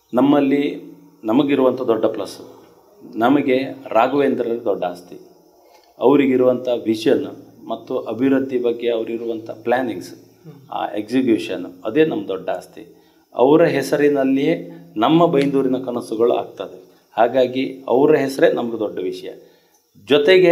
ನಮಗಿರುವಂಥ ದೊಡ್ಡ ಪ್ಲಸ್, ನಮಗೆ ರಾಘವೇಂದ್ರರಿಗೆ ದೊಡ್ಡ ಆಸ್ತಿ, ಅವರಿಗಿರುವಂಥ ವಿಷನ್ ಮತ್ತು ಅಭಿವೃದ್ಧಿ ಬಗ್ಗೆ ಅವರಿರುವಂಥ ಪ್ಲ್ಯಾನಿಂಗ್ಸ್, ಆ ಎಕ್ಸಿಕ್ಯೂಷನ್, ಅದೇ ನಮ್ಮ ದೊಡ್ಡ ಆಸ್ತಿ. ಅವರ ಹೆಸರಿನಲ್ಲಿಯೇ ನಮ್ಮ ಬೈಂದೂರಿನ ಕನಸುಗಳು ಆಗ್ತದೆ. ಹಾಗಾಗಿ ಅವರ ಹೆಸರೇ ನಮಗೆ ದೊಡ್ಡ ವಿಷಯ. ಜೊತೆಗೆ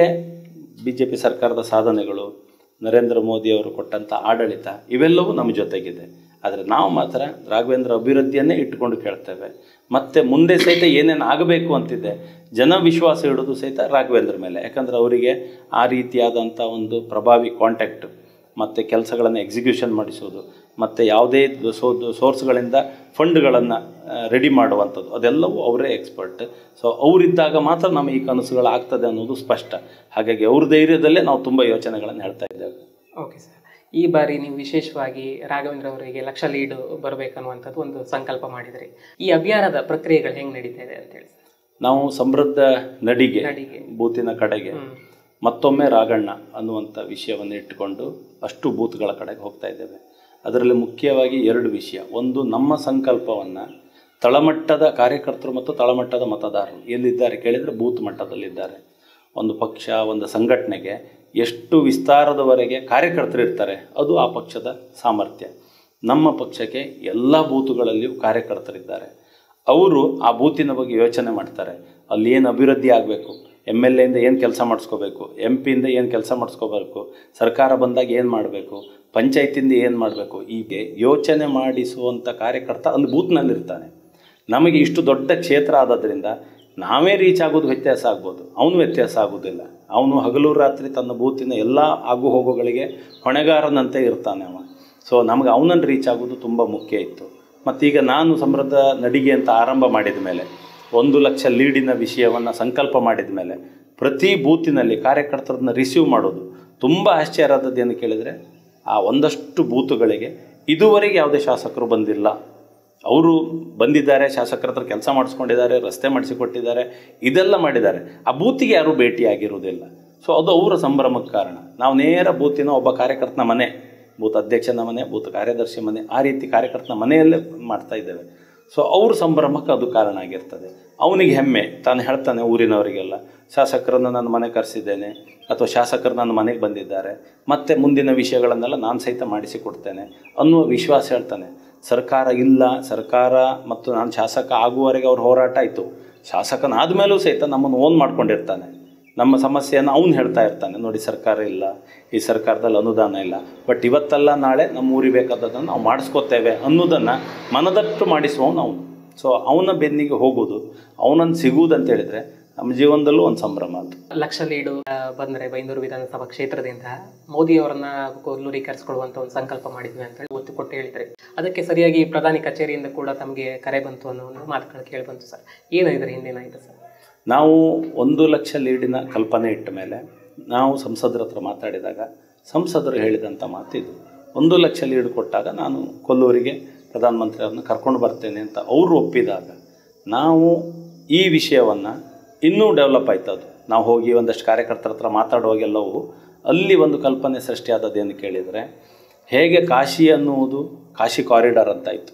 BJP ಸರ್ಕಾರದ ಸಾಧನೆಗಳು, ನರೇಂದ್ರ ಮೋದಿಯವರು ಕೊಟ್ಟಂಥ ಆಡಳಿತ, ಇವೆಲ್ಲವೂ ನಮ್ಮ ಜೊತೆಗಿದೆ. ಆದರೆ ನಾವು ಮಾತ್ರ ರಾಘವೇಂದ್ರ ಅಭಿವೃದ್ಧಿಯನ್ನೇ ಇಟ್ಟುಕೊಂಡು ಕೇಳ್ತೇವೆ. ಮತ್ತು ಮುಂದೆ ಸಹಿತ ಏನೇನು ಆಗಬೇಕು ಅಂತಿದೆ, ಜನ ವಿಶ್ವಾಸ ಇಡೋದು ಸಹಿತ ರಾಘವೇಂದ್ರ ಮೇಲೆ. ಯಾಕಂದರೆ ಅವರಿಗೆ ಆ ರೀತಿಯಾದಂಥ ಒಂದು ಪ್ರಭಾವಿ ಕಾಂಟ್ಯಾಕ್ಟ್ ಮತ್ತು ಕೆಲಸಗಳನ್ನು ಎಕ್ಸಿಕ್ಯೂಷನ್ ಮಾಡಿಸೋದು, ಮತ್ತು ಯಾವುದೇ ಸೋರ್ಸ್ಗಳಿಂದ ಫಂಡ್ಗಳನ್ನು ರೆಡಿ ಮಾಡುವಂಥದ್ದು, ಅದೆಲ್ಲವೂ ಅವರೇ ಎಕ್ಸ್ಪರ್ಟ್. ಸೊ ಅವರಿದ್ದಾಗ ಮಾತ್ರ ನಮ್ಮ ಈ ಕನಸುಗಳಾಗ್ತದೆ ಅನ್ನೋದು ಸ್ಪಷ್ಟ. ಹಾಗಾಗಿ ಅವ್ರ ಧೈರ್ಯದಲ್ಲೇ ನಾವು ತುಂಬ ಯೋಚನೆಗಳನ್ನು ಹೇಳ್ತಾ ಇದ್ದೇವೆ. ಓಕೆ ಸರ್, ಈ ಬಾರಿ ನೀವು ವಿಶೇಷವಾಗಿ ರಾಘವೇಂದ್ರ ಅವರಿಗೆ ಲಕ್ಷ ಲೀಡ್ ಬರಬೇಕನ್ನುವಂಥದ್ದು ಒಂದು ಸಂಕಲ್ಪ ಮಾಡಿದ್ರಿ. ಈ ಅಭಿಯಾನದ ಪ್ರಕ್ರಿಯೆಗಳು ಹೆಂಗೆ ನಡೀತಾ ಇದೆ ಅಂತೇಳಿ? ನಾವು ಸಮೃದ್ಧ ನಡಿಗೆ ಬೂತಿನ ಕಡೆಗೆ ಮತ್ತೊಮ್ಮೆ ರಾಘಣ್ಣ ಅನ್ನುವಂಥ ವಿಷಯವನ್ನು ಇಟ್ಟುಕೊಂಡು ಅಷ್ಟು ಬೂತ್ಗಳ ಕಡೆಗೆ ಹೋಗ್ತಾ ಇದ್ದೇವೆ. ಅದರಲ್ಲಿ ಮುಖ್ಯವಾಗಿ 2 ವಿಷಯ. ಒಂದು, ನಮ್ಮ ಸಂಕಲ್ಪವನ್ನು ತಳಮಟ್ಟದ ಕಾರ್ಯಕರ್ತರು ಮತ್ತು ತಳಮಟ್ಟದ ಮತದಾರರು ಎಲ್ಲಿದ್ದಾರೆ ಕೇಳಿದರೆ ಬೂತ್ ಮಟ್ಟದಲ್ಲಿದ್ದಾರೆ. ಒಂದು ಪಕ್ಷ, ಒಂದು ಸಂಘಟನೆಗೆ ಎಷ್ಟು ವಿಸ್ತಾರದವರೆಗೆ ಕಾರ್ಯಕರ್ತರು ಇರ್ತಾರೆ, ಅದು ಆ ಪಕ್ಷದ ಸಾಮರ್ಥ್ಯ. ನಮ್ಮ ಪಕ್ಷಕ್ಕೆ ಎಲ್ಲ ಬೂತುಗಳಲ್ಲಿಯೂ ಕಾರ್ಯಕರ್ತರಿದ್ದಾರೆ. ಅವರು ಆ ಬೂತಿನ ಬಗ್ಗೆ ಯೋಚನೆ ಮಾಡ್ತಾರೆ, ಅಲ್ಲಿ ಏನು ಅಭಿವೃದ್ಧಿ ಆಗಬೇಕು, MLA ಇಂದ ಏನು ಕೆಲಸ ಮಾಡಿಸ್ಕೋಬೇಕು, MP ಇಂದ ಏನು ಕೆಲಸ ಮಾಡಿಸ್ಕೋಬೇಕು, ಸರ್ಕಾರ ಬಂದಾಗ ಏನು ಮಾಡಬೇಕು, ಪಂಚಾಯತಿಂದ ಏನು ಮಾಡಬೇಕು, ಹೀಗೆ ಯೋಚನೆ ಮಾಡಿಸುವಂಥ ಕಾರ್ಯಕರ್ತ ಅಲ್ಲಿ ಬೂತ್ನಲ್ಲಿರ್ತಾನೆ. ನಮಗೆ ಇಷ್ಟು ದೊಡ್ಡ ಕ್ಷೇತ್ರ ಆದದ್ರಿಂದ ನಾವೇ ರೀಚ್ ಆಗೋದು ವ್ಯತ್ಯಾಸ ಆಗ್ಬೋದು, ಅವನು ವ್ಯತ್ಯಾಸ ಆಗೋದಿಲ್ಲ. ಅವನು ಹಗಲು ರಾತ್ರಿ ತನ್ನ ಬೂತಿನ ಎಲ್ಲ ಆಗು ಹೋಗುಗಳಿಗೆ ಹೊಣೆಗಾರನಂತೆ ಇರ್ತಾನೆ ಅವ. ಸೊ ನಮಗೆ ಅವನನ್ನು ರೀಚ್ ಆಗೋದು ತುಂಬ ಮುಖ್ಯ ಇತ್ತು. ಮತ್ತೀಗ ನಾನು ಸಮೃದ್ಧ ನಡಿಗೆ ಅಂತ ಆರಂಭ ಮಾಡಿದ ಮೇಲೆ, 1 ಲಕ್ಷ ಲೀಡಿನ ವಿಷಯವನ್ನು ಸಂಕಲ್ಪ ಮಾಡಿದ ಮೇಲೆ, ಪ್ರತಿ ಬೂತಿನಲ್ಲಿ ಕಾರ್ಯಕರ್ತರನ್ನ ರಿಸೀವ್ ಮಾಡೋದು ತುಂಬ ಆಶ್ಚರ್ಯ ಆದದ್ದು. ಏನು ಕೇಳಿದರೆ, ಆ ಒಂದಷ್ಟು ಬೂತುಗಳಿಗೆ ಇದುವರೆಗೆ ಯಾವುದೇ ಶಾಸಕರು ಬಂದಿಲ್ಲ. ಅವರು ಬಂದಿದ್ದಾರೆ, ಶಾಸಕರ ಹತ್ರ ಕೆಲಸ ಮಾಡಿಸ್ಕೊಂಡಿದ್ದಾರೆ, ರಸ್ತೆ ಮಾಡಿಸಿಕೊಟ್ಟಿದ್ದಾರೆ, ಇದೆಲ್ಲ ಮಾಡಿದ್ದಾರೆ. ಆ ಬೂತಿಗೆ ಯಾರೂ ಭೇಟಿಯಾಗಿರುವುದಿಲ್ಲ. ಸೊ ಅದು ಅವರ ಸಂಭ್ರಮಕ್ಕೆ ಕಾರಣ. ನಾವು ನೇರ ಬೂತಿನ ಒಬ್ಬ ಕಾರ್ಯಕರ್ತನ ಮನೆ, ಬೂತ್ ಅಧ್ಯಕ್ಷನ ಮನೆ, ಬೂತ್ ಕಾರ್ಯದರ್ಶಿ ಮನೆ, ಆ ರೀತಿ ಕಾರ್ಯಕರ್ತನ ಮನೆಯಲ್ಲೇ ಮಾಡ್ತಾ ಇದ್ದೇವೆ. ಸೊ ಅವ್ರ ಸಂಭ್ರಮಕ್ಕೆ ಅದು ಕಾರಣ ಆಗಿರ್ತದೆ. ಅವನಿಗೆ ಹೆಮ್ಮೆ, ತಾನು ಹೇಳ್ತಾನೆ ಊರಿನವರಿಗೆಲ್ಲ, ಶಾಸಕರನ್ನು ನನ್ನ ಮನೆ ಕರೆಸಿದ್ದೇನೆ ಅಥವಾ ಶಾಸಕರು ನನ್ನ ಮನೆಗೆ ಬಂದಿದ್ದಾರೆ, ಮತ್ತು ಮುಂದಿನ ವಿಷಯಗಳನ್ನೆಲ್ಲ ನಾನು ಸಹಿತ ಮಾಡಿಸಿಕೊಡ್ತೇನೆ ಅನ್ನುವ ವಿಶ್ವಾಸ ಹೇಳ್ತಾನೆ. ಸರ್ಕಾರ ಇಲ್ಲ, ಸರ್ಕಾರ ಮತ್ತು ನಾನು ಶಾಸಕ ಆಗುವವರೆಗೆ ಅವ್ರ ಹೋರಾಟ ಆಯಿತು. ಶಾಸಕನಾದ ಮೇಲೂ ಸಹಿತ ನಮ್ಮನ್ನು ಓನ್ ಮಾಡ್ಕೊಂಡಿರ್ತಾನೆ. ನಮ್ಮ ಸಮಸ್ಯೆಯನ್ನು ಅವನು ಹೇಳ್ತಾ ಇರ್ತಾನೆ, ನೋಡಿ ಸರ್ಕಾರ ಇಲ್ಲ, ಈ ಸರ್ಕಾರದಲ್ಲಿ ಅನುದಾನ ಇಲ್ಲ, ಬಟ್ ಇವತ್ತಲ್ಲ ನಾಳೆ ನಮ್ಮ ಊರಿಗೆ ಬೇಕಾದದನ್ನು ನಾವು ಮಾಡಿಸ್ಕೋತೇವೆ ಅನ್ನೋದನ್ನು ಮನದಟ್ಟು ಮಾಡಿಸುವವನು ಅವನು. ಸೊ ಅವನ ಬೆನ್ನಿಗೆ ಹೋಗೋದು, ಅವನನ್ನು ಸಿಗುವುದಂತ ಹೇಳಿದರೆ ನಮ್ಮ ಜೀವನದಲ್ಲೂ ಒಂದು ಸಂಭ್ರಮ. ಅದು ಲಕ್ಷ ಲೀಡು ಬಂದರೆ ಬೈಂದೂರು ವಿಧಾನಸಭಾ ಕ್ಷೇತ್ರದಿಂದ ಮೋದಿಯವರನ್ನ ಕೊಲ್ಲೂರಿಗೆ ಕರೆಸ್ಕೊಳ್ಳುವಂಥ ಒಂದು ಸಂಕಲ್ಪ ಮಾಡಿದ್ವಿ ಅಂತ ಹೇಳಿ ಒತ್ತು ಕೊಟ್ಟು ಹೇಳಿದರೆ, ಅದಕ್ಕೆ ಸರಿಯಾಗಿ ಪ್ರಧಾನಿ ಕಚೇರಿಯಿಂದ ಕೂಡ ತಮಗೆ ಕರೆ ಬಂತು ಅನ್ನೋ ಒಂದು ಮಾತುಗಳು ಕೇಳಿ ಬಂತು ಸರ್. ಏನು ಇದರ ಹಿಂದಿನ ಆಯಿತು ಸರ್? ನಾವು 1 ಲಕ್ಷ ಲೀಡಿನ ಕಲ್ಪನೆ ಇಟ್ಟ ಮೇಲೆ ನಾವು ಸಂಸದರ ಹತ್ರ ಮಾತಾಡಿದಾಗ ಸಂಸದರು ಹೇಳಿದಂಥ ಮಾತಿದು. 1 ಲಕ್ಷ ಲೀಡ್ ಕೊಟ್ಟಾಗ ನಾನು ಕೊಲ್ಲೂರಿಗೆ ಪ್ರಧಾನಮಂತ್ರಿಯವ್ರನ್ನ ಕರ್ಕೊಂಡು ಬರ್ತೇನೆ ಅಂತ ಅವರು ಒಪ್ಪಿದಾಗ ನಾವು ಈ ವಿಷಯವನ್ನು ಇನ್ನೂ ಡೆವಲಪ್ ಆಯ್ತದು. ನಾವು ಹೋಗಿ ಒಂದಷ್ಟು ಕಾರ್ಯಕರ್ತರ ಹತ್ರ ಮಾತಾಡುವಾಗೆಲ್ಲವೂ ಅಲ್ಲಿ ಒಂದು ಕಲ್ಪನೆ ಸೃಷ್ಟಿಯಾದದ್ದೇನು ಕೇಳಿದರೆ, ಹೇಗೆ ಕಾಶಿ ಅನ್ನುವುದು ಕಾಶಿ ಕಾರಿಡಾರ್ ಅಂತಾಯಿತು,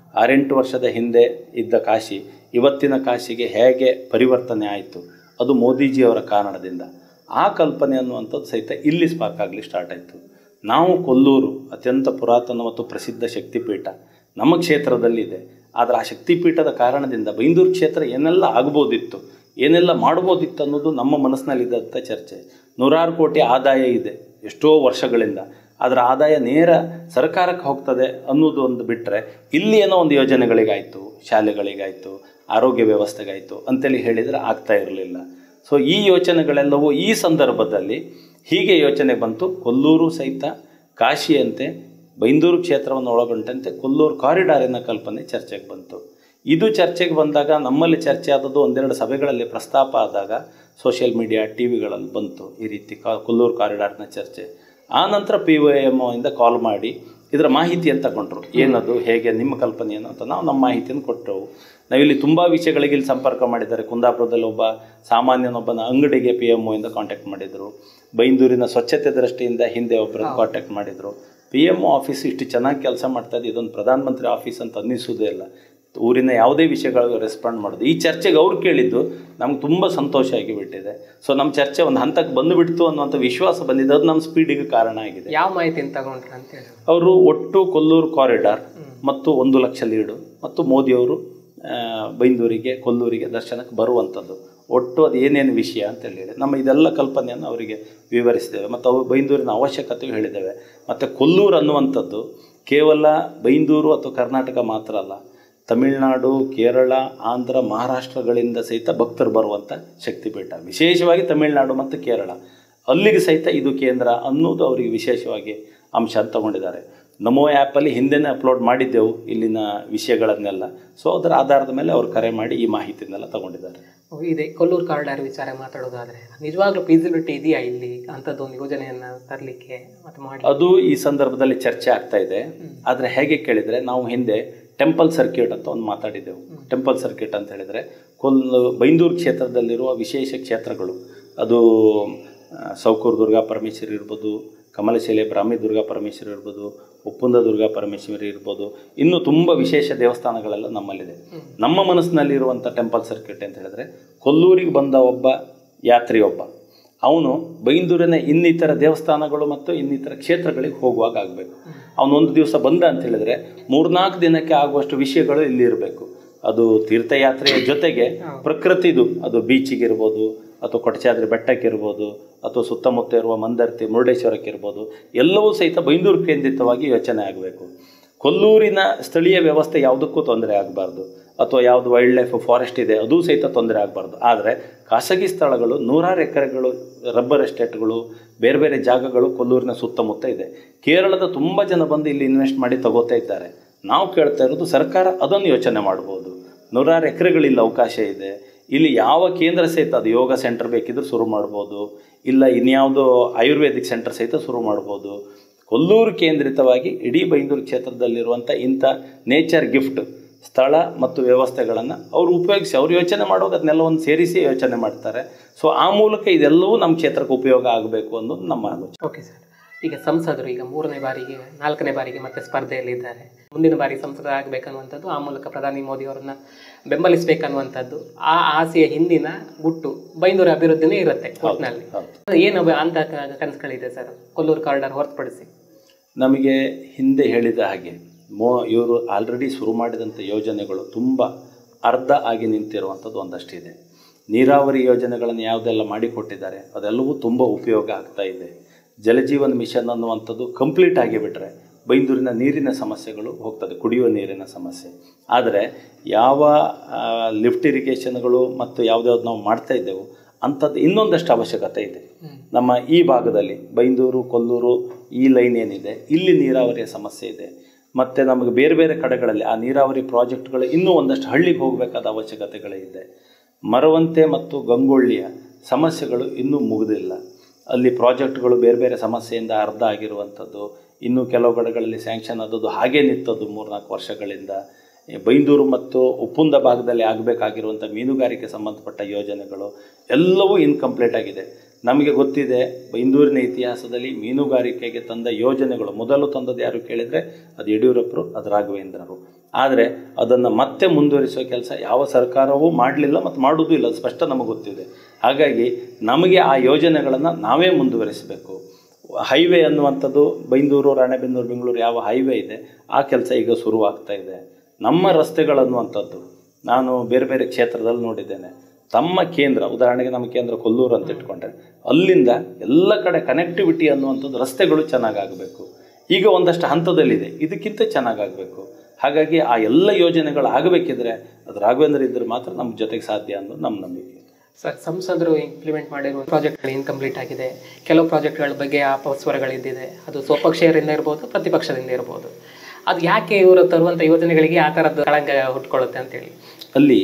6-8 ವರ್ಷದ ಹಿಂದೆ ಇದ್ದ ಕಾಶಿ ಇವತ್ತಿನ ಕಾಶಿಗೆ ಹೇಗೆ ಪರಿವರ್ತನೆ ಆಯಿತು, ಅದು ಮೋದಿಜಿಯವರ ಕಾರಣದಿಂದ. ಆ ಕಲ್ಪನೆ ಅನ್ನುವಂಥದ್ದು ಸಹಿತ ಇಲ್ಲಿ ಸ್ಪಾರ್ಕ್ ಆಗಲಿ ಸ್ಟಾರ್ಟ್ ಆಯಿತು. ನಾವು ಕೊಲ್ಲೂರು ಅತ್ಯಂತ ಪುರಾತನ ಮತ್ತು ಪ್ರಸಿದ್ಧ ಶಕ್ತಿಪೀಠ ನಮ್ಮ ಕ್ಷೇತ್ರದಲ್ಲಿದೆ. ಆದರೆ ಆ ಶಕ್ತಿಪೀಠದ ಕಾರಣದಿಂದ ಬೈಂದೂರು ಕ್ಷೇತ್ರ ಏನೆಲ್ಲ ಆಗ್ಬೋದಿತ್ತು, ಏನೆಲ್ಲ ಮಾಡ್ಬೋದಿತ್ತು ಅನ್ನೋದು ನಮ್ಮ ಮನಸ್ಸಿನಲ್ಲಿದ್ದಂಥ ಚರ್ಚೆ. 100 ಕೋಟಿ ಆದಾಯ ಇದೆ. ಎಷ್ಟೋ ವರ್ಷಗಳಿಂದ. ಅದರ ಆದಾಯ ನೇರ ಸರ್ಕಾರಕ್ಕೆ ಹೋಗ್ತದೆ ಅನ್ನೋದು ಒಂದು ಬಿಟ್ಟರೆ, ಇಲ್ಲಿ ಏನೋ ಒಂದು ಯೋಜನೆಗಳಿಗಾಯಿತು, ಶಾಲೆಗಳಿಗಾಯಿತು, ಆರೋಗ್ಯ ವ್ಯವಸ್ಥೆಗಾಯಿತು ಅಂತೇಳಿ ಹೇಳಿದರೆ ಆಗ್ತಾ ಇರಲಿಲ್ಲ. ಸೊ ಈ ಯೋಚನೆಗಳೆಲ್ಲವೂ ಈ ಸಂದರ್ಭದಲ್ಲಿ ಹೀಗೆ ಯೋಚನೆ ಬಂತು. ಕೊಲ್ಲೂರು ಸಹಿತ ಕಾಶಿಯಂತೆ ಬೈಂದೂರು ಕ್ಷೇತ್ರವನ್ನು ಒಳಗೊಂಡಂತೆ ಕೊಲ್ಲೂರು ಕಾರಿಡಾರಿನ ಕಲ್ಪನೆ ಚರ್ಚೆಗೆ ಬಂತು. ಇದು ಚರ್ಚೆಗೆ ಬಂದಾಗ ನಮ್ಮಲ್ಲಿ ಚರ್ಚೆ ಆದದ್ದು ಒಂದೆರಡು ಸಭೆಗಳಲ್ಲಿ ಪ್ರಸ್ತಾಪ ಆದಾಗ ಸೋಷಿಯಲ್ ಮೀಡಿಯಾ ಟಿ ವಿಗಳಲ್ಲಿ ಬಂತು ಈ ರೀತಿ ಕೊಲ್ಲೂರು ಕಾರಿಡಾರ್ನ ಚರ್ಚೆ. ಆ ನಂತರ POMO ಇಂದ ಕಾಲ್ ಮಾಡಿ ಇದರ ಮಾಹಿತಿಯನ್ನು ತಗೊಂಡ್ರು, ಏನದು, ಹೇಗೆ, ನಿಮ್ಮ ಕಲ್ಪನೆ ಏನು ಅಂತ. ನಾವು ನಮ್ಮ ಮಾಹಿತಿಯನ್ನು ಕೊಟ್ಟರು. ನಾವಿಲ್ಲಿ ತುಂಬ ವಿಷಯಗಳಿಗೆ ಇಲ್ಲಿ ಸಂಪರ್ಕ ಮಾಡಿದ್ದಾರೆ. ಕುಂದಾಪುರದಲ್ಲಿ ಒಬ್ಬ ಸಾಮಾನ್ಯನೊಬ್ಬನ ಅಂಗಡಿಗೆ PMO ಇಂದ ಕಾಂಟ್ಯಾಕ್ಟ್ ಮಾಡಿದರು. ಬೈಂದೂರಿನ ಸ್ವಚ್ಛತೆ ದೃಷ್ಟಿಯಿಂದ ಹಿಂದೆ ಒಬ್ಬರನ್ನು ಕಾಂಟ್ಯಾಕ್ಟ್ ಮಾಡಿದರು. PMO ಆಫೀಸ್ ಇಷ್ಟು ಚೆನ್ನಾಗಿ ಕೆಲಸ ಮಾಡ್ತಾಯಿದೆ, ಇದೊಂದು ಪ್ರಧಾನಮಂತ್ರಿ ಆಫೀಸ್ ಅಂತ ಅನ್ನಿಸೋದೇ ಇಲ್ಲ. ಊರಿನ ಯಾವುದೇ ವಿಷಯಗಳಿಗೆ ರೆಸ್ಪಾಂಡ್ ಮಾಡೋದು. ಈ ಚರ್ಚೆಗೆ ಅವ್ರು ಕೇಳಿದ್ದು ನಮ್ಗೆ ತುಂಬ ಸಂತೋಷ ಆಗಿಬಿಟ್ಟಿದೆ. ಸೊ ನಮ್ಮ ಚರ್ಚೆ ಒಂದು ಹಂತಕ್ಕೆ ಬಂದುಬಿಡ್ತು ಅನ್ನುವಂಥ ವಿಶ್ವಾಸ ಬಂದಿದೆ. ಅದು ನಮ್ಮ ಸ್ಪೀಡಿಗೆ ಕಾರಣ ಆಗಿದೆ. ಯಾವ ಮಾಹಿತಿಯನ್ನು ತಗೊಂಡ್ರೆ ಅಂತೇಳಿ ಅವರು ಒಟ್ಟು ಕೊಲ್ಲೂರು ಕಾರಿಡಾರ್ ಮತ್ತು 1 ಲಕ್ಷ ಲೀಡು ಮತ್ತು ಮೋದಿಯವರು ಬೈಂದೂರಿಗೆ ಕೊಲ್ಲೂರಿಗೆ ದರ್ಶನಕ್ಕೆ ಬರುವಂಥದ್ದು, ಒಟ್ಟು ಅದು ಏನೇನು ವಿಷಯ ಅಂತೇಳಿ ನಮ್ಮ ಇದೆಲ್ಲ ಕಲ್ಪನೆಯನ್ನು ಅವರಿಗೆ ವಿವರಿಸಿದ್ದೇವೆ. ಮತ್ತು ಅವು ಬೈಂದೂರಿನ ಅವಶ್ಯಕತೆಯು ಹೇಳಿದ್ದೇವೆ. ಮತ್ತು ಕೊಲ್ಲೂರು ಅನ್ನುವಂಥದ್ದು ಕೇವಲ ಬೈಂದೂರು ಅಥವಾ ಕರ್ನಾಟಕ ಮಾತ್ರ ಅಲ್ಲ, ತಮಿಳುನಾಡು, ಕೇರಳ, ಆಂಧ್ರ, ಮಹಾರಾಷ್ಟ್ರಗಳಿಂದ ಸಹಿತ ಭಕ್ತರು ಬರುವಂಥ ಶಕ್ತಿಪೀಠ. ವಿಶೇಷವಾಗಿ ತಮಿಳುನಾಡು ಮತ್ತು ಕೇರಳ, ಅಲ್ಲಿಗೆ ಸಹಿತ ಇದು ಕೇಂದ್ರ ಅನ್ನೋದು ಅವರಿಗೆ ವಿಶೇಷವಾಗಿ ಅಂಶ ಅಂತ ತಗೊಂಡಿದ್ದಾರೆ. ನಮೋ ಆ್ಯಪಲ್ಲಿ ಹಿಂದೆನೇ ಅಪ್ಲೋಡ್ ಮಾಡಿದ್ದೆವು ಇಲ್ಲಿನ ವಿಷಯಗಳನ್ನೆಲ್ಲ. ಸೊ ಅದರ ಆಧಾರದ ಮೇಲೆ ಅವರು ಕರೆ ಮಾಡಿ ಈ ಮಾಹಿತಿಯನ್ನೆಲ್ಲ ತಗೊಂಡಿದ್ದಾರೆ. ಇದೆ ಕೊಲ್ಲೂರು ಕಾರಿಡಾರ್ ವಿಚಾರ ಮಾತಾಡೋದಾದರೆ ನಿಜವಾಗ್ಲೂ ಫೀಸಿಬಿಲಿಟಿ ಇದೆಯಾ ಇಲ್ಲಿ ಅಂಥದ್ದೊಂದು ಯೋಜನೆಯನ್ನು ತರಲಿಕ್ಕೆ ಮತ್ತು ಮಾಡಿ? ಅದು ಈ ಸಂದರ್ಭದಲ್ಲಿ ಚರ್ಚೆ ಆಗ್ತಾ ಇದೆ. ಆದರೆ ಹೇಗೆ ಕೇಳಿದರೆ, ನಾವು ಹಿಂದೆ ಟೆಂಪಲ್ ಸರ್ಕ್ಯೂಟ್ ಅಂತ ಒಂದು ಮಾತಾಡಿದ್ದೆವು. ಟೆಂಪಲ್ ಸರ್ಕ್ಯೂಟ್ ಅಂತ ಹೇಳಿದರೆ ಬೈಂದೂರು ಕ್ಷೇತ್ರದಲ್ಲಿರುವ ವಿಶೇಷ ಕ್ಷೇತ್ರಗಳು, ಅದು ಸೌಕೂರು ದುರ್ಗಾ ಪರಮೇಶ್ವರಿ ಇರ್ಬೋದು, ಕಮಲಶಿಲೆ ಬ್ರಾಹ್ಮಿ ದುರ್ಗಾ ಪರಮೇಶ್ವರಿ ಇರ್ಬೋದು, ಒಪ್ಪುಂದ ದುರ್ಗಾ ಪರಮೇಶ್ವರಿ ಇರ್ಬೋದು, ಇನ್ನೂ ತುಂಬ ವಿಶೇಷ ದೇವಸ್ಥಾನಗಳೆಲ್ಲ ನಮ್ಮಲ್ಲಿದೆ. ನಮ್ಮ ಮನಸ್ಸಿನಲ್ಲಿರುವಂಥ ಟೆಂಪಲ್ ಸರ್ಕ್ಯೂಟ್ ಅಂತ ಹೇಳಿದ್ರೆ, ಕೊಲ್ಲೂರಿಗೆ ಬಂದ ಒಬ್ಬ ಯಾತ್ರಿಯೊಬ್ಬ ಅವನು ಬೈಂದೂರಿನ ಇನ್ನಿತರ ದೇವಸ್ಥಾನಗಳು ಮತ್ತು ಇನ್ನಿತರ ಕ್ಷೇತ್ರಗಳಿಗೆ ಹೋಗುವಾಗ ಆಗಬೇಕು. ಅವನೊಂದು ದಿವಸ ಬಂದ ಅಂತ ಹೇಳಿದರೆ 3-4 ದಿನಕ್ಕೆ ಆಗುವಷ್ಟು ವಿಷಯಗಳು ಇಲ್ಲಿ ಇರಬೇಕು. ಅದು ತೀರ್ಥಯಾತ್ರೆಯ ಜೊತೆಗೆ ಪ್ರಕೃತಿದು, ಅದು ಬೀಚಿಗಿರ್ಬೋದು ಅಥವಾ ಕೊಟಚಾದ್ರಿ ಬೆಟ್ಟಕ್ಕಿರ್ಬೋದು ಅಥವಾ ಸುತ್ತಮುತ್ತ ಇರುವ ಮಂದರ್ತಿ ಮುರುಡೇಶ್ವರಕ್ಕಿರ್ಬೋದು, ಎಲ್ಲವೂ ಸಹಿತ ಬೈಂದೂರು ಕೇಂದ್ರಿತವಾಗಿ ಯೋಚನೆ ಆಗಬೇಕು. ಕೊಲ್ಲೂರಿನ ಸ್ಥಳೀಯ ವ್ಯವಸ್ಥೆ ಯಾವುದಕ್ಕೂ ತೊಂದರೆ ಆಗಬಾರ್ದು, ಅಥವಾ ಯಾವುದು ವೈಲ್ಡ್ ಲೈಫ್ ಫಾರೆಸ್ಟ್ ಇದೆ ಅದೂ ಸಹಿತ ತೊಂದರೆ ಆಗಬಾರ್ದು. ಆದರೆ ಖಾಸಗಿ ಸ್ಥಳಗಳು, 100 ಎಕರೆಗಳು ರಬ್ಬರ್ ಎಸ್ಟೇಟ್ಗಳು, ಬೇರೆ ಬೇರೆ ಜಾಗಗಳು ಕೊಲ್ಲೂರಿನ ಸುತ್ತಮುತ್ತ ಇದೆ. ಕೇರಳದ ತುಂಬ ಜನ ಬಂದು ಇಲ್ಲಿ ಇನ್ವೆಸ್ಟ್ ಮಾಡಿ ತಗೋತಾ ಇದ್ದಾರೆ. ನಾವು ಕೇಳ್ತಾ ಇರೋದು ಸರ್ಕಾರ ಅದನ್ನು ಯೋಚನೆ ಮಾಡ್ಬೋದು. 100 ಎಕರೆಗಳಿಲ್ಲ ಅವಕಾಶ ಇದೆ. ಇಲ್ಲಿ ಯಾವ ಕೇಂದ್ರ ಸಹಿತ, ಅದು ಯೋಗ ಸೆಂಟರ್ ಬೇಕಿದ್ರೂ ಶುರು ಮಾಡ್ಬೋದು, ಇಲ್ಲ ಇನ್ಯಾವುದೋ ಆಯುರ್ವೇದಿಕ್ ಸೆಂಟರ್ ಸಹಿತ ಶುರು ಮಾಡ್ಬೋದು. ಕೊಲ್ಲೂರು ಕೇಂದ್ರಿತವಾಗಿ ಇಡೀ ಬೈಂದೂರು ಕ್ಷೇತ್ರದಲ್ಲಿರುವಂಥ ಇಂಥ ನೇಚರ್ ಗಿಫ್ಟ್ ಸ್ಥಳ ಮತ್ತು ವ್ಯವಸ್ಥೆಗಳನ್ನು ಅವರು ಉಪಯೋಗಿಸಿ, ಅವರು ಯೋಚನೆ ಮಾಡುವಾಗ ಅದನ್ನೆಲ್ಲವನ್ನು ಸೇರಿಸಿ ಯೋಚನೆ ಮಾಡ್ತಾರೆ. ಸೊ ಆ ಮೂಲಕ ಇದೆಲ್ಲವೂ ನಮ್ಮ ಕ್ಷೇತ್ರಕ್ಕೆ ಉಪಯೋಗ ಆಗಬೇಕು ಅನ್ನೋದು ನಮ್ಮ ಆಲೋಚನೆ. ಓಕೆ ಸರ್, ಈಗ ಸಂಸದರು ಈಗ 3ನೇ ಬಾರಿಗೆ 4ನೇ ಬಾರಿಗೆ ಮತ್ತೆ ಸ್ಪರ್ಧೆಯಲ್ಲಿದ್ದಾರೆ. ಮುಂದಿನ ಬಾರಿ ಸಂಸದ ಆಗಬೇಕನ್ನುವಂಥದ್ದು, ಆ ಮೂಲಕ ಪ್ರಧಾನಿ ಮೋದಿ ಅವರನ್ನ ಬೆಂಬಲಿಸಬೇಕನ್ನುವಂಥದ್ದು ಆ ಆಸೆಯ ಹಿಂದಿನ ಗುಟ್ಟು ಬೈಂದೂರು ಅಭಿವೃದ್ಧಿನೇ ಇರುತ್ತೆ. ಒಟ್ಟಿನಲ್ಲಿ ಏನು ಅಂತ ಕನಸುಗಳಿದೆ ಸರ್ ಕೊಲ್ಲೂರು ಕಾರಿಡಾರ್ ಹೊರತುಪಡಿಸಿ? ನಮಗೆ ಹಿಂದೆ ಹೇಳಿದ ಹಾಗೆ ಇವರು ಆಲ್ರೆಡಿ ಶುರು ಮಾಡಿದಂಥ ಯೋಜನೆಗಳು ತುಂಬ ಅರ್ಧ ಆಗಿ ನಿಂತಿರುವಂಥದ್ದು ಒಂದಷ್ಟಿದೆ. ನೀರಾವರಿ ಯೋಜನೆಗಳನ್ನು ಯಾವುದೆಲ್ಲ ಮಾಡಿಕೊಟ್ಟಿದ್ದಾರೆ ಅದೆಲ್ಲವೂ ತುಂಬ ಉಪಯೋಗ ಆಗ್ತಾ ಇದೆ. ಜಲಜೀವನ್ ಮಿಷನ್ ಅನ್ನುವಂಥದ್ದು ಕಂಪ್ಲೀಟ್ ಆಗಿಬಿಟ್ರೆ ಬೈಂದೂರಿನ ನೀರಿನ ಸಮಸ್ಯೆಗಳು ಹೋಗ್ತದೆ, ಕುಡಿಯುವ ನೀರಿನ ಸಮಸ್ಯೆ. ಆದರೆ ಯಾವ ಲಿಫ್ಟ್ ಇರಿಗೇಷನ್ಗಳು ಮತ್ತು ಯಾವುದ್ಯಾವ್ದು ನಾವು ಮಾಡ್ತಾ ಇದ್ದೆವು ಅಂಥದ್ದು ಇನ್ನೊಂದಷ್ಟು ಅವಶ್ಯಕತೆ ಇದೆ. ನಮ್ಮ ಈ ಭಾಗದಲ್ಲಿ ಬೈಂದೂರು ಕೊಲ್ಲೂರು ಈ ಲೈನ್ ಏನಿದೆ ಇಲ್ಲಿ ನೀರಾವರಿಯ ಸಮಸ್ಯೆ ಇದೆ. ಮತ್ತು ನಮಗೆ ಬೇರೆ ಬೇರೆ ಕಡೆಗಳಲ್ಲಿ ಆ ನೀರಾವರಿ ಪ್ರಾಜೆಕ್ಟ್ಗಳು ಇನ್ನೂ ಒಂದಷ್ಟು ಹಳ್ಳಿಗೆ ಹೋಗಬೇಕಾದ ಅವಶ್ಯಕತೆಗಳೇ ಇದೆ. ಮರವಂತೆ ಮತ್ತು ಗಂಗೊಳ್ಳಿಯ ಸಮಸ್ಯೆಗಳು ಇನ್ನೂ ಮುಗಿದಿಲ್ಲ. ಅಲ್ಲಿ ಪ್ರಾಜೆಕ್ಟ್ಗಳು ಬೇರೆ ಬೇರೆ ಸಮಸ್ಯೆಯಿಂದ ಅರ್ಧ ಆಗಿರುವಂಥದ್ದು, ಇನ್ನೂ ಕೆಲವು ಕಡೆಗಳಲ್ಲಿ ಸ್ಯಾಂಕ್ಷನ್ ಆದದ್ದು ಹಾಗೇ ನಿಂತದ್ದು 3-4 ವರ್ಷಗಳಿಂದ. ಬೈಂದೂರು ಮತ್ತು ಉಪ್ಪುಂದ ಭಾಗದಲ್ಲಿ ಆಗಬೇಕಾಗಿರುವಂಥ ಮೀನುಗಾರಿಕೆ ಸಂಬಂಧಪಟ್ಟ ಯೋಜನೆಗಳು ಎಲ್ಲವೂ ಇನ್ಕಂಪ್ಲೀಟ್ ಆಗಿದೆ. ನಮಗೆ ಗೊತ್ತಿದೆ ಬೈಂದೂರಿನ ಇತಿಹಾಸದಲ್ಲಿ ಮೀನುಗಾರಿಕೆಗೆ ತಂದ ಯೋಜನೆಗಳು ಮೊದಲು ತಂದದ್ದು ಯಾರು ಕೇಳಿದರೆ ಅದು ಯಡಿಯೂರಪ್ಪರು, ಅದು ರಾಘವೇಂದ್ರರು. ಆದರೆ ಅದನ್ನು ಮತ್ತೆ ಮುಂದುವರಿಸುವ ಕೆಲಸ ಯಾವ ಸರ್ಕಾರವೂ ಮಾಡಲಿಲ್ಲ ಮತ್ತು ಮಾಡೋದು ಇಲ್ಲ, ಅದು ಸ್ಪಷ್ಟ ನಮಗೆ ಗೊತ್ತಿದೆ. ಹಾಗಾಗಿ ನಮಗೆ ಆ ಯೋಜನೆಗಳನ್ನು ನಾವೇ ಮುಂದುವರಿಸಬೇಕು. ಹೈವೇ ಅನ್ನುವಂಥದ್ದು ಬೈಂದೂರು ರಾಣೆಬೆನ್ನೂರು ಬೆಂಗಳೂರು ಯಾವ ಹೈವೇ ಇದೆ ಆ ಕೆಲಸ ಈಗ ಶುರುವಾಗ್ತಾ ಇದೆ. ನಮ್ಮ ರಸ್ತೆಗಳನ್ನುವಂಥದ್ದು ನಾನು ಬೇರೆ ಬೇರೆ ಕ್ಷೇತ್ರದಲ್ಲಿ ನೋಡಿದ್ದೇನೆ. ತಮ್ಮ ಕೇಂದ್ರ, ಉದಾಹರಣೆಗೆ ನಮ್ಮ ಕೇಂದ್ರ ಕೊಲ್ಲೂರು ಅಂತ ಇಟ್ಕೊಂಡ್ರೆ, ಅಲ್ಲಿಂದ ಎಲ್ಲ ಕಡೆ ಕನೆಕ್ಟಿವಿಟಿ ಅನ್ನುವಂಥದ್ದು ರಸ್ತೆಗಳು ಚೆನ್ನಾಗಾಗಬೇಕು. ಈಗ ಒಂದಷ್ಟು ಹಂತದಲ್ಲಿದೆ, ಇದಕ್ಕಿಂತ ಚೆನ್ನಾಗಾಗಬೇಕು. ಹಾಗಾಗಿ ಆ ಎಲ್ಲ ಯೋಜನೆಗಳು ಆಗಬೇಕಿದ್ರೆ ಅದು ರಾಘವೇಂದ್ರ ಇದ್ದರೆ ಮಾತ್ರ ನಮ್ಮ ಜೊತೆಗೆ ಸಾಧ್ಯ ಅನ್ನೋದು ನಮ್ಮ ನಂಬಿಕೆ. ಸರ್, ಸಂಸದರು ಇಂಪ್ಲಿಮೆಂಟ್ ಮಾಡಿರುವ ಪ್ರಾಜೆಕ್ಟ್ಗಳು ಇನ್ಕಂಪ್ಲೀಟ್ ಆಗಿದೆ. ಕೆಲವು ಪ್ರಾಜೆಕ್ಟ್ಗಳ ಬಗ್ಗೆ ಅಪಸ್ವರಗಳಿದ್ದಿದೆ. ಅದು ಸ್ವಪಕ್ಷೀಯರಿಂದ ಇರ್ಬೋದು, ಪ್ರತಿಪಕ್ಷದಿಂದ ಇರ್ಬೋದು. ಅದು ಯಾಕೆ ಇವರು ತರುವಂಥ ಯೋಜನೆಗಳಿಗೆ ಆ ಥರದ್ದು ಕಳಂಕ ಹುಟ್ಕೊಳ್ಳುತ್ತೆ ಅಂತೇಳಿ? ಅಲ್ಲಿ